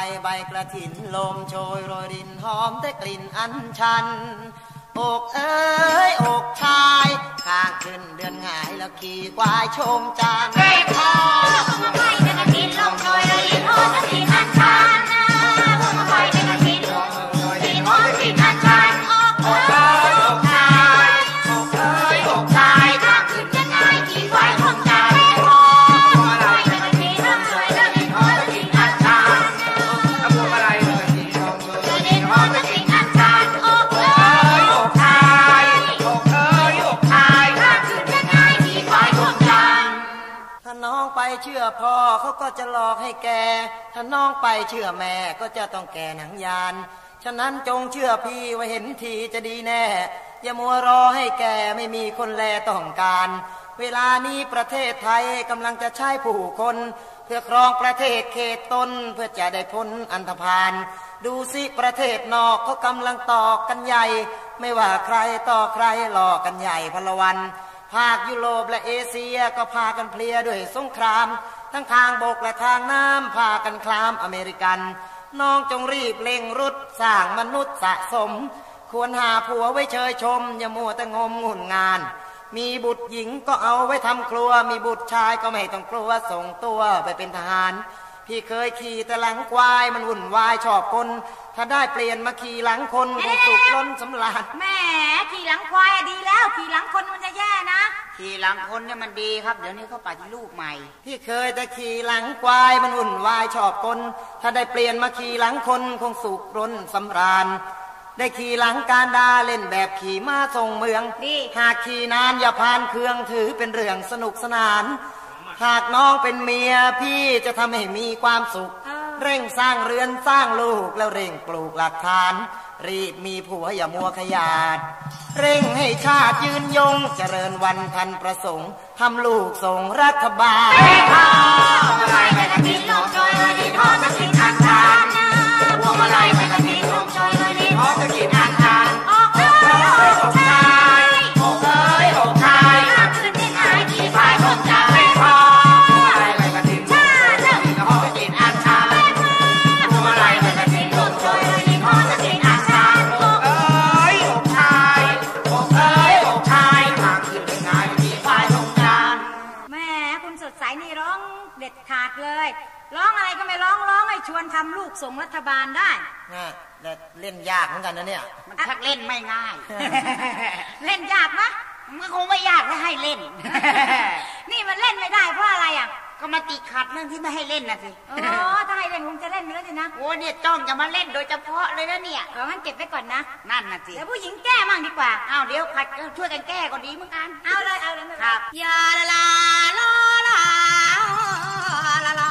ใบกระถินลมโชยโรยรินหอมแต่กลิ่นอัญชันอกเอ้ยอกชายข้างขึ้นเดือนหงายแล้วขี่ควายชมจันทร์เฮ้ยพ่อมาใบกระถินลมโชยโรยรินหอมแต่กลิ่นอัญชันมาใบกระถินลมโชยโรยรินหอมแต่กลิ่นอัญชันอกเอ้ยอกชายอกเอ้ยอกชายข้างขึ้นเดือนหงายขี่ควายชมจันทร์เฮ้ยพ่อมาใบกระถินลมโชยโรยรินหอมแต่กลิ่นอัญชันทำพวงมาลัยเลยกระถินลมโชยโรยรินหอมแต่กลิ่นอัญชันอกเอ้ยอกชายอกเอ้ยอกชายข้างขึ้นเดือนหงายขี่ควายชมจันทร์ถ้าน้องไปเชื่อพ่อเขาก็จะหลอกให้แกถ้าน้องไปเชื่อแม่ก็จะต้องแก่หนังยานฉะนั้นจงเชื่อพี่ว่าเห็นทีจะดีแน่อย่ามัวรอให้แกไม่มีคนแลต้องการเวลานี้ประเทศไทยกำลังจะใช้ผู้คนเพื่อครองประเทศเขตตนเพื่อจะได้พ้นอันธพาลดูสิประเทศนอกเขากำลังต่อกันใหญ่ไม่ว่าใครต่อใครหลอกกันใหญ่พลวันภาคยุโรปและเอเชียก็พากันเพลียด้วยสงครามทั้งทางบกและทางน้ำพากันคลามอเมริกันน้องจงรีบเร่งรุดสร้างมนุษย์สะสมควรหาผัวไว้เชยชมอย่ามัวแต่งมงุ่นงานมีบุตรหญิงก็เอาไว้ทำครัวมีบุตรชายก็ไม่ต้องกลัวส่งตัวไปเป็นทหารพี่เคยขี่แต่หลังควายมันวุ่นวายชอบคนถ้าได้เปลี่ยนมาขี่หลังคนคงสุขล้นสำราญแม่ขี่หลังควายดีแล้วขี่หลังคนมันจะแย่นะขี่หลังคนเนี่ยมันดีครับเดี๋ยวนี้เขาปฏิรูปใหม่พี่เคยแต่ขี่หลังควายมันวุ่นวายชอบคนถ้าได้เปลี่ยนมาขี่หลังคนคงสุขล้นสำราญได้ขี่หลังการดาเล่นแบบขี่ม้าทรงเมืองหากขี่นานอย่าพานเครื่องถือเป็นเรื่องสนุกสนานหากน้องเป็นเมียพี่จะทำให้มีความสุขเร่งสร้างเรือนสร้างลูกแล้วเร่งปลูกหลักฐานรีบมีผัวอย่ามัวขยาดเร่งให้ชาติยืนยงเจริญวันทันประสงค์ทำลูกส่งรัฐบาลเฮ้ยพ่อมาลัยไปกระถิ่นลมโชยโรยรินหอมแต่กลิ่นอัญชันพวงมาลัยไปกระถิ่นลมโชยโรยรินหอมแต่กลิ่นอัญชันอกเอ้ยอกชายอกเอ้ยอกชายข้างขึ้นเดือนหงายขี่ควายชมจันทร์เฮ้ยพ่อมาลัยไปกระถิ่นลมโชยโรยรินหอมแต่กลิ่นอัญชันพวงมาลัยไปกระถิ่นลมโชยโรยรินหอมแต่กลิ่นอัญชันอกเอ้ยอกชายอกเอ้ยอกชายข้างขึ้นเดือนหงายขี่ควายชมจันทร์แม่คุณสดใสนี่ร้องเด็ดขาดเลยร้องอะไรก็ไม่ร้องร้องให้ชวนทำลูกส่งรัฐบาลได้นะแต่เล่นยากเหมือนกันนะเนี่ยมันชักเล่นไม่ง่าย เล่นยากมะมันคงไม่ยากถ้าให้เล่น นี่มันเล่นไม่ได้เพราะอะไรอ่ะก็มาติดขัดเรื่องที่ไม่ให้เล่นนะสิอ๋อถ้าให้เล่นคงจะเล่นไปแล้วสินะโอ้เนี่ยจ้องจะมาเล่นโดยเฉพาะเลยนะเนี่ยเอองั้นเก็บไว้ก่อนนะนั่นน่ะสิเดี๋ยวผู้หญิงแก้มั่งดีกว่าอ้าวเดี๋ยวผัดช่วยกันแก้ก็ดีเหมือนกันเอาเลยเอาเลยครับยาลาลาลาลาลาลา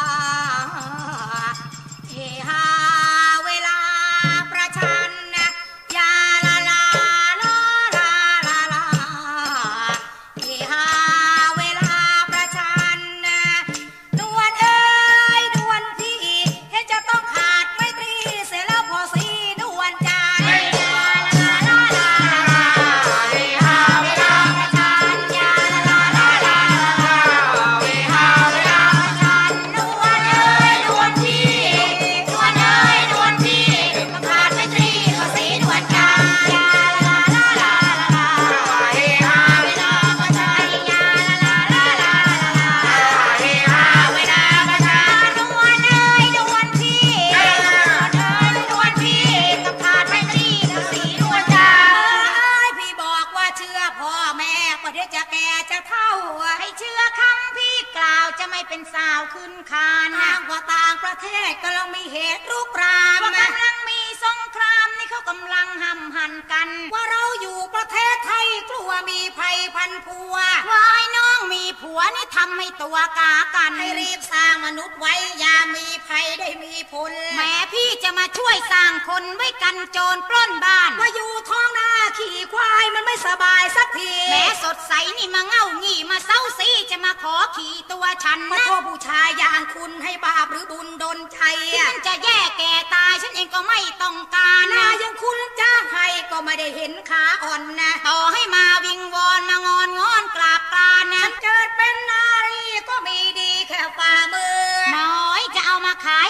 เฮฮาเวลาประชันยาลาลาลาลาลาลาเฮฮาเวลาประชันนวลเอ้ยนวลพี่เห็นจะต้องขาดไม่ตรีเสียแล้วพอสีนวลใจยาลาลาลาลาเฮฮาเวลาประชันยาลาลาลาลาเฮฮาเวลาประชันนวลเอ้ยนวลพี่นวลเอ้ยนวลพี่ต้องขาดไม่ตรีพอสีนวลใจยาลาลาลาลาเฮฮาเวลาประชันยาลาลาลาลาเฮฮาเวลาประชันนวลเอ้ยนวลพี่นวลเอ้ยนวลพี่ต้องขาดไม่ตรีพอสีนวลใจพี่บอกว่าเชื่อพ่อแม่ก็เดี๋ยวจะแก่จะเฒ่าให้เชื่อคำพี่กล่าวจะไม่เป็นสาวขึ้นคานหากว่าต่างประเทศกำลังมีเหตุรุกรามว่ากำลังมีสงครามนี่เขากำลังห้ำหันกันว่าเราอยู่ประเทศไทยกลัวมีภัยพันผัววายน้องมีผัวนี่ทำให้ตัวกากันให้รีบสร้างมนุษย์ไว้อย่ามีภัยได้มีผลแม้พี่จะมาช่วยสร้างคนไว้กันโจรปล้นบ้านว่าอยู่ท้องนาขี่ควายมันไม่สบายสักทีแม้สดใสนี่มาเง่างี่มาเศร้าซีจะมาขอขี่ตัวฉันนะพ่อผู้ชายอย่างคุณให้บาปหรือบุญดลใจฉันจะแย่แก่ตายฉันเองก็ไม่ต้องการนะยังคุณจ้างให้ก็ไม่ได้เห็นขาอ่อนนะต่อให้มาวิงวอนมางอนงอนกราบกรานนะเกิดเป็นนารีก็มีดีแค่ฝ่ามือน้อยจะเอามาขาย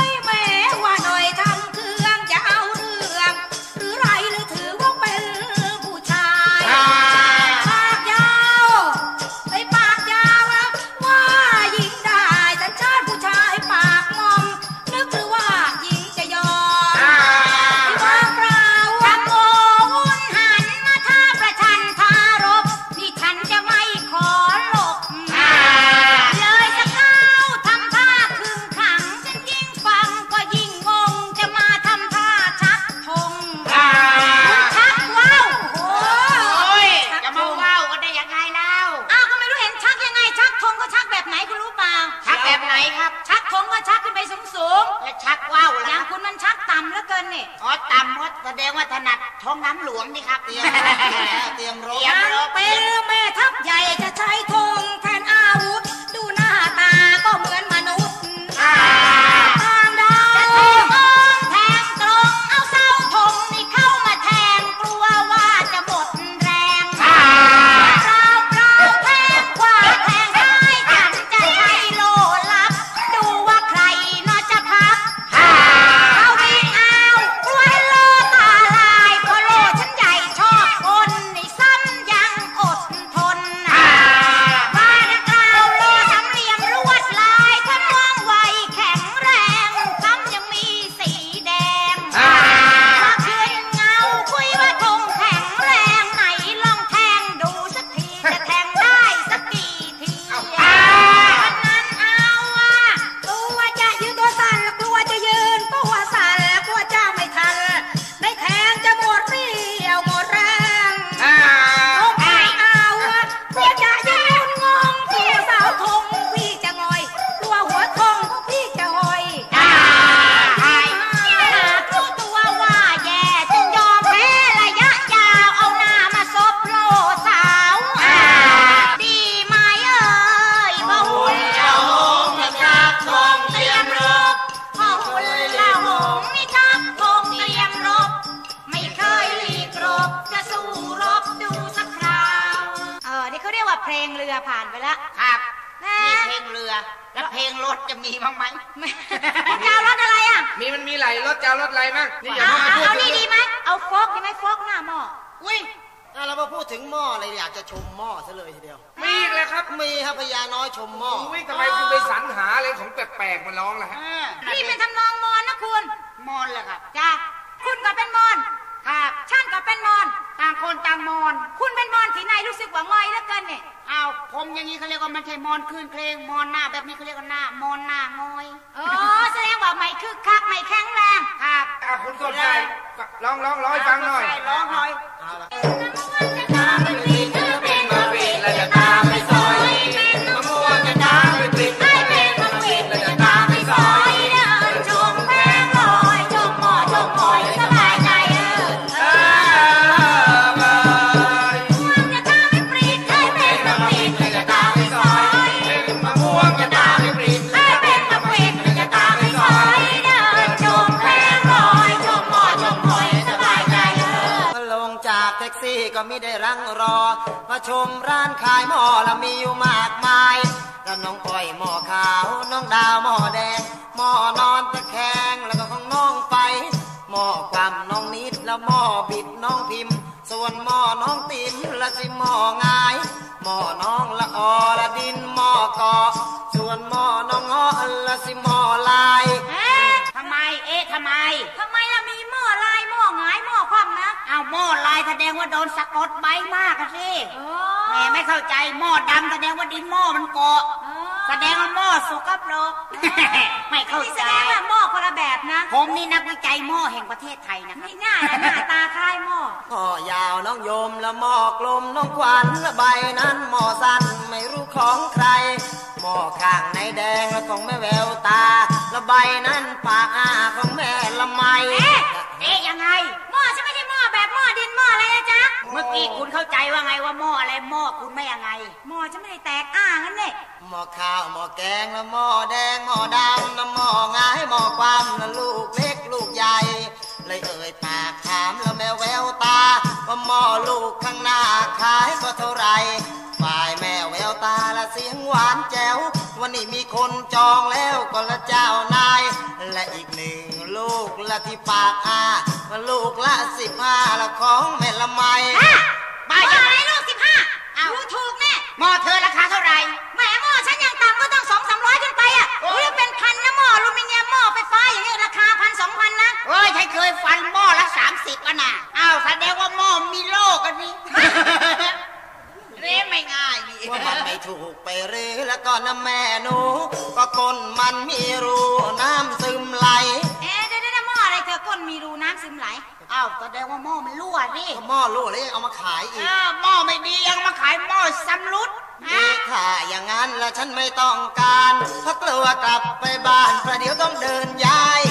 ยแม้ว่าหน่อยทำเครื่องจะเอาเรื่องหรือไรหรือถือว่าเป็นผู้ชายปากยาวไอ้ปากยาวว่ายิงได้สัญชาติผู้ชายปากงอมนึกหรือว่ายิจะชักว่าวแล้วอย่างคุณมันชักต่ำเหลือเกินนี่อ๋อต่ำก็แสดงว่าถนัดท้องน้ำหลวงนี่ครับเตรียมเตรียมรบยังเป็นแม่ทัพใหญ่จะใช้ธงแทนอาวุธดูหน้าตาก็เหมือนมนุษย์ตามดาวมองแทงตรงเอาเสาธงนี่เข้ามาแทงกลัวว่าจะหมดแรงเราเราแทงขวาแทงซ้ายฉันจะใช้โลลับดูว่าใครน่าจะพักเอาวิ่งเอากลัวให้โลตาลายเพราะโลฉันใหญ่ชอบคนนี่ซ้ำยังอดทนบ้านกล่าวโลสามเหลี่ยมลวดลายถ้ามองไวแข็งแรงซ้ำยังมีสีแดงมาขึ้นเงาคุยว่าธงแข็งแรงไหนลองแทงดูสักทีจะแทงได้สักกี่ทีวันนั้นเอาว่าตัวจะยืนตัวสั่นกลัวจะยืนตัวสั่นกลัวจะไม่ทันได้แทงจะหมดเรี่ยวหมดแรงเอาไปเอากลัวจะยืนงงตัวเสาธงพี่จะงอยตัวหัวธงพี่จะหอยรู้ตัวว่าแย่จึงยอมแพ้ระยะยาวเอาหน้ามาซบโลสาวดีไหมเอ่ยพ่อหุ่นเจ้าหงส์ทักธงเตรียมรบพ่อหุ่นเจ้าหงส์นี่ทักธงเตรียมรบไม่เคยหลีกรบจะสู้รบดูสักคราวเออนี่เขาเรียกว่าเพลงเรือผ่านไปแล้วครับนะมีเพลงเรือแล้วเพลงรถจะมีบ้างไหมจะเอารถอะไรอ่ะมีมันมีไหลรถจะเอารถอะไรมั่งนี่อย่าเอามาเอาพูดเอาถึนี่งดีไหมเอาโฟกดีไหมโฟกหน้าหม้ออุ้ยเรามาพูดถึงหม้อเลยอยากจะชมหม้อซะเลยทีเดียวมีอีกเลยครับมีครับพญาน้อยชมหม้ออุ้ยทำไมคุณไปสรรหาอะไรของแปลกๆมาร้องล่ะฮะนี่เป็นทำนองมอนนะคุณมอนเลยครับจ้าคุณก็เป็นมอนครับฉันก็เป็นมอนต่างคนต่างมอนคุณเป็นมอนที่ไหนรู้สึกว่าง่อยเหลือเกินเนี่ยอ้าวผมอย่างนี้เขาเรียกว่ามันใช่มอนคลื่นเพลงมอนหน้าแบบนี้เขาเรียกว่าหน้ามอนหน้างอยอ๋อแสดงว่าไม่คึกคักไม่แข็งแรงครับอ่ะคุณสดใจร้องร้องร้องให้ฟังหน่อยร้องหน่อยจะตามไปปีนจะเป็นมาปีนแล้วจะตามไปซอยมะม่วงจะตามไปปีนให้เป็นมาปีนแล้วจะตามไปซอยเดินชมแพงลอยชมหม้อชมหอยสบายใจเออเออจะตามไปปรีดให้เป็นมาปรีดแล้วจะตามไปซอยมะม่วงจะตามไปปีนให้เป็นมาปรีดแล้วจะตามไปซอยเดินชมแพงลอยชมหม้อชมหอยสบายใจเออลงจากแท็กซี่ก็ไม่ได้รังรอมาชมร้านขายหม้อละมีอยู่มากมายแล้วน้องอ้อยหม้อขาวน้องดาวหม้อแดงหม้อนอนตะแคงแล้วก็ของน้องไปหม้อความน้องนิดแล้วหม้อบิดน้องพิมพ์ส่วนหม้อน้องติ๋มละสิหม้องายหม้อน้องละออละดินหม้อกอส่วนหม้อน้องอ้อละสิหม้อลายเอ๊ะทำไมเอ๊ะทำไมทำไมล่ะมีหม้อลายหม้อหงายหม้อคว่ำนะเอาหม้อลายแสดงว่าโดนสะกดใบมากอะสิโอ้แหมไม่เข้าใจหม้อดำแสดงว่าดินหม้อมันเกาะแสดงว่าหม้อสกปรกไม่เข้านี่แสใจดงว่าหม้อคนละแบบนะผมนี่นักวิจัยหม้อแห่งประเทศไทยนะครับนี่หน้าหน้าตาคล้ายหม้อหม้อยาวน้องโยมละหม้อกลมน้องขวัญละใบนั้นหม้อสั้นไม่รู้ของใครหม้อข้างในแดงละของแม่แววตาละใบนั้นปากอาของแม่ละไมเอ๊ะเอ๊ะยังไงหม้อฉันไม่ใช่หม้อแบบหม้อดินหม้ออะไรนะจ๊ะเมื่อกี้คุณเข้าใจว่าไงว่าหม้ออะไรหม้อคุณไม่ยังไงหม้อฉันไม่ได้แตกอ้างั้นเนี่ยหม้อข้าวหม้อแกงละหม้อแดงหม้อดำละหม้องายหม้อความละลูกเล็กลูกใหญ่เลยเอ่ยปากถามละแม่แววตาว่าหม้อลูกข้างหน้าขายก็เท่าไหรฝ่ายแม่แววตาละเสียงหวานแจ๋ววันนี้มีคนจองแล้วก็ละเจ้านายและอีกหนึ่งลูกละที่ปากอาลูกละสิบห้าละของแม่ละไมบ้าอะไรลูกสิบห้าดูถูกแน่หม้อเธอราคาเท่าไหร่แหมหม้อฉันยังต่ำก็ต้องสองสามร้อยขึ้นไปอ่ะโอ้ยเป็นพันนะหม้ออลูมิเนียมหม้อไฟฟ้าอย่างนี้ราคาพันสองพันนะเอ้ยใครเคยฟันหม้อละสามสิบอ่ะน่ะอ้าวแสดงว่าหม้อมีโรคกันนี่เรียไม่ง่ายนี่ว่ามันไม่ถูกไปหรือแล้วก็นะแม่หนูก็ก้นมันมีรูน้ำซึมไหลเอ๊ะเดี๋ยวเดี๋ยวหม้ออะไรเธอก้นมีรูน้ำซึมไหลอ้าวแสดงว่าหม้อมันรั่วนี่ก็หม้อรั่วแล้วยังเอามาขายอีกอ้าวหม้อไม่ดียังมาขายหม้อสำรุดดีค่ะอย่างนั้นแล้วฉันไม่ต้องการเพราะกลัวกลับไปบ้านประเดี๋ยวต้องเดินย้าย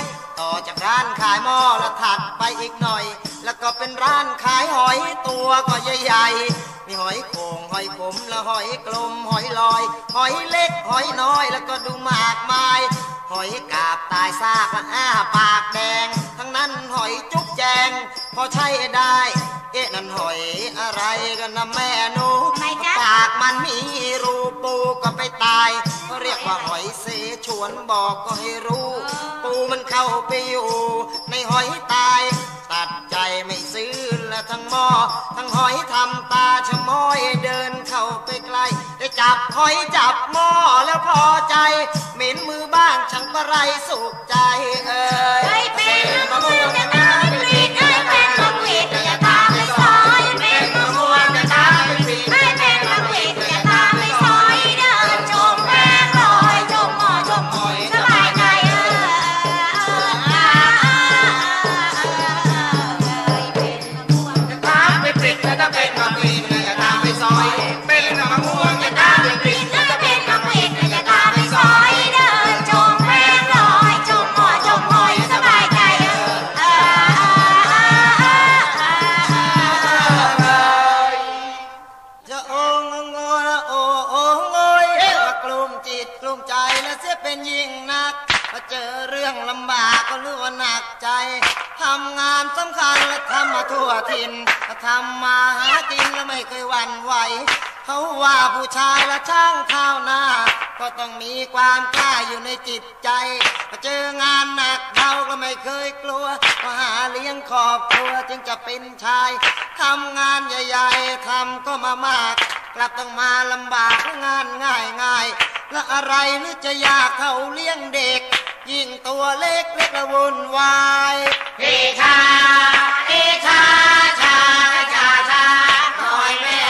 อีกหน่อยแล้วก็เป็นร้านขายหอยตัวก็ใหญ่ๆมีหอยโข่งหอยขมและหอยกลมหอยลอยหอยเล็กหอยน้อยแล้วก็ดูมากมายหอยกาบตายซากและอ้าปากแดงทั้งนั้นหอยจุ๊บแจงพอใช้ได้เอ๊ะนั่นหอยอะไรกันนะแม่หนูปากมันมีรูปูก็ไปตายเขาเรียกว่าหอยเสฉวนบอกก็ให้รู้ปูมันเข้าไปอยู่ในหอยตายตัดใจไม่ซื้อและทั้งหม้อทั้งหอยทำตาชะม้อยเดินเข้าไปใกล้ได้จับหอยจับหม้อแล้วพอใจเหม็นมือบ้างช่างประไรสุขใจเอ่ยให้เป็นมะม่วงจะตาเป็นปีกให้เป็นมะกวีดจะตาไม่ซอยเป็นมะม่วงจะตาเป็นปีกให้เป็นมะกวีดจะตาไม่ซอยเดินชมแป้งลอยชมหม้อชมหอยสบายใจเอ่ยเป็นมะม่วงจะตาเป็นปีกจะเป็นมะกวีดจะตาไม่ซอยเป็นมะม่วงจะตาเป็นปีกจะเป็นมะกวีดจะตาไม่ซอยเดินชมแป้งลอยชมหม้อชมหอยสบายใจเอ่ยจะโองงอโอโองโอยกลุ่มจิตกลุ่มใจและเสียเป็นยิ่งนักพอเจอเรื่องลำบากก็รู้ว่าหนักใจทำงานสำคัญและทำมาทั่วถิ่นทำมาหากินแล้วไม่เคยหวั่นไหวเขาว่าผู้ชายละช่างข้าวหน้าก็ต้องมีความกล้าอยู่ในจิตใจพอเจองานหนักเราก็ไม่เคยกลัวมาหาเลี้ยงครอบครัวจึงจะเป็นชายทำงานใหญ่ๆทำก็มามากกลับต้องมาลำบากงานง่ายๆและอะไรหรือจะยากเขาเลี้ยงเด็กยิ่งตัวเล็กเล็กละวุ่นวายเฮชาเฮชาชาชาชาหน่อยแม่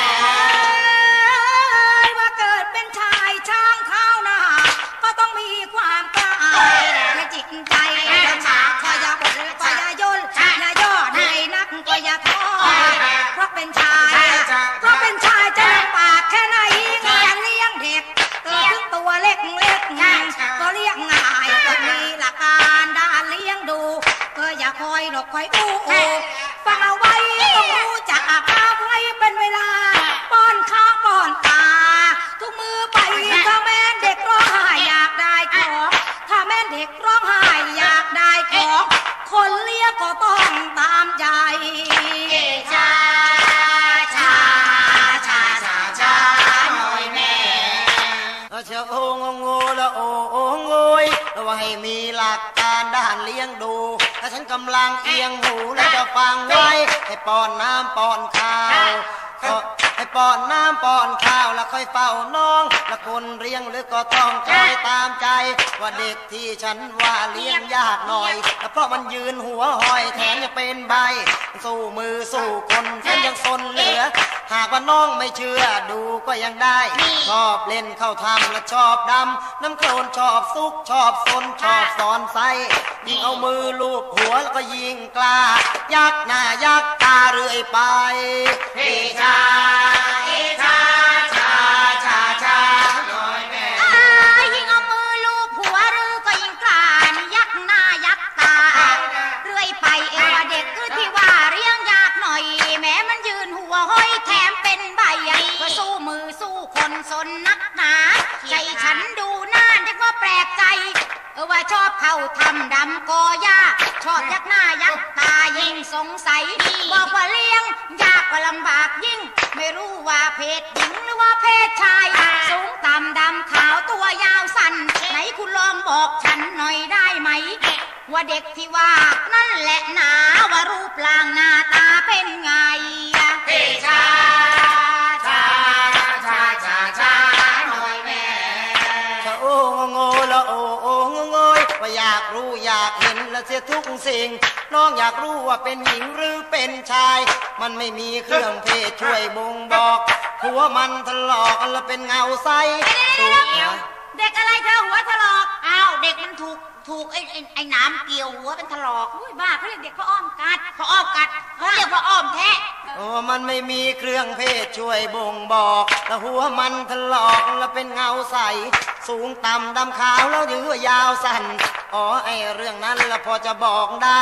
ว่าเกิดเป็นชายช่างข้าวหน้าก็ต้องมีความกล้าและจิตใจขออย่าบ่นก็อย่าย่นอย่าย่อเหนื่อยนักก็อย่าท้อเพราะเป็นชายเพราะเป็นชายจะลำบากแค่ไหนอย่าเลี้ยงเด็กเกิดถึงตัวเล็กเล็กก็เลี้ยงง่ายก็มีหลักการด้านเลี้ยงดูก็อย่าคอยหลบคอยอู้ฟังเอาไว้ต้องรู้จักอาภาพไว้เป็นเวลาป้อนข้าวป้อนตาทุกมือไปถ้าแม่เด็กร้องไห้อยากได้ของถ้าแม่เด็กร้องไห้อยากได้ของคนเลี้ยงก็ต้องตามใจชาชาชาชาชาหน่อยแม่เชียวโองงโงละโอโองโอยว่าให้มีหลักการด้านเลี้ยงดูถ้าฉันกำลังเอียงหูแล้วจะฟังไว้ให้ป้อนน้ำป้อนข้าวให้ป้อนน้ำป้อนข้าวแล้วค่อยเฝ้าน้องและคนเลี้ยงหรือก็ต้องคอยตามใจว่าเด็กที่ฉันว่าเลี้ยงยากหน่อยเพราะมันยืนหัวหอยแถมยังเป็นใบสู้มือสู้คนฉันยังซนเหลือหากว่าน้องไม่เชื่อดูก็ยังได้ชอบเล่นเข้าทำและชอบดำน้ำโคลนชอบซุกชอบซนชอบสอนไส้ยิ่งเอามือลูบหัวแล้วก็ยิ่งกล้ายักหน้ายักตาเรื่อยไปเฮชาเฮชาชาชาชาหน่อยแม่ยิ่งเอามือลูบหัวหรือก็ยิ่งกล้ายักหน้ายักตาเรื่อยไปเอวเด็กคือที่ว่าเลี้ยงยากหน่อยแม้มันยืนหัวห้อยแถมเป็นใบก็สู้มือสู้คนสนนักหนาใจฉันดูหน้าเด็กว่าแปลกใจเออว่าชอบเข้าทำดำกอยาชอบยักหน้ายักตายิ่งสงสัยบอกว่าเลี้ยงยากกว่าลำบากยิ่งไม่รู้ว่าเพศหญิงหรือว่าเพศชายสูงต่ำดำขาวตัวยาวสั้นไหนคุณลองบอกฉันหน่อยได้ไหมว่าเด็กที่ว่านั่นแหละหนาว่ารูปร่างหน้าตาเป็นไงเฮชาชาชาชาชาหน่อยแม่ชะโองโงละโอโองโงยว่าอยากรู้อยากเห็นและเสียทุกสิ่งน้องอยากรู้ว่าเป็นหญิงหรือเป็นชายมันไม่มีเครื่องเพศช่วยบ่งบอกหัวมันถลอกแล้วเป็นเงาใสเด็กอะไรเธอหัวถลอกอ้าวเด็กมันถูกถูกไอ้ไอ้ไอ้น้ำเกี่ยวหัวเป็นถลอกอุ้ยบ้าเขาเรียกเด็กพระอ้อมกัดพระอ้อมกัดเขาเรียกพระอ้อมแท้โอ้มันไม่มีเครื่องเพศช่วยบ่งบอกแต่หัวมันถลอกแล้วเป็นเงาใสสูงต่ำดำขาวแล้วยื้อยาวสั้นอ๋อไอ้เรื่องนั้นละพอจะบอกได้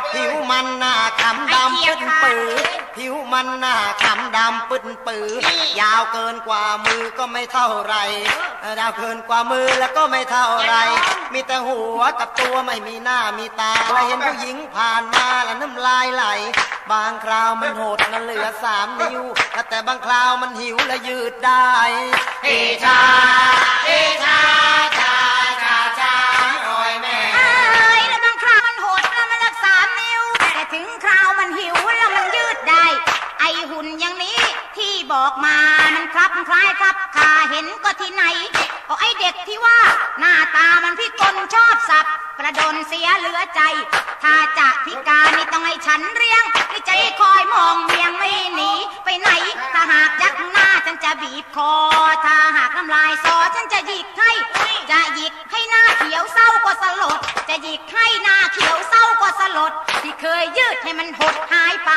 ผิวมันหน้าขำดำปื้นปือผิวมันหน้าขำดำปื้นปือยาวเกินกว่ามือก็ไม่เท่าไรยาวเกินกว่ามือแล้วก็ไม่เท่าไรมีแต่หัวกับตัวไม่มีหน้ามีตาเห็นผู้หญิงผ่านมาแล้วน้ำลายไหลบางคราวมันโหดนั้นเหลือสามนิ้วแต่บางคราวมันหิวและยืดได้เฮชาเฮชาชาชาชาหน่อยแม่เอ้ยแล้วบางคราวมันโหดแล้วมันรักสามนิ้วแต่ถึงคราวมันหิวแล้วมันยืดได้ไอหุ่นอย่างนี้ที่บอกมามันคลับคล้ายครับข้าเห็นก็ที่ไหนก็ไอเด็กที่ว่าหน้าตามันพิกลชอบสับกระโดนเสียเหลือใจถ้าจะพิการนี่ต้องให้ฉันเรียงที่จะคอยมองเมียงไม่หนีไปไหนถ้าหากยักหน้าฉันจะบีบคอถ้าหากน้ำลายซอฉันจะหยิกให้จะหยิกให้หน้าเขียวเศร้าก็สลดจะหยิกให้หน้าเขียวเศร้าก็สลดที่เคยยืดให้มันหดหายไป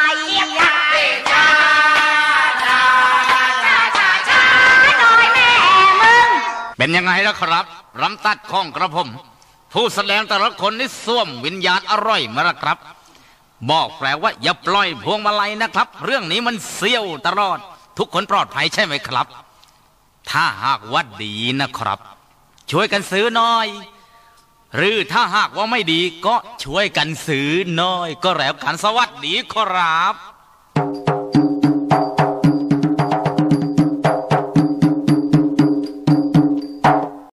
เป็นยังไงล่ะครับรำตัดของกระผมผู้แสดงแต่ละคนนี่ส้วมวิญญาณอร่อยมาละครับบอกแปลว่าอย่าปล่อยพวงมาลัยนะครับเรื่องนี้มันเซี่ยวตลอดทุกคนปลอดภัยใช่ไหมครับถ้าหากว่าดีนะครับช่วยกันซื้อหน่อยหรือถ้าหากว่าไม่ดีก็ช่วยกันซื้อหน่อยก็แล้วกันสวัสดีครับ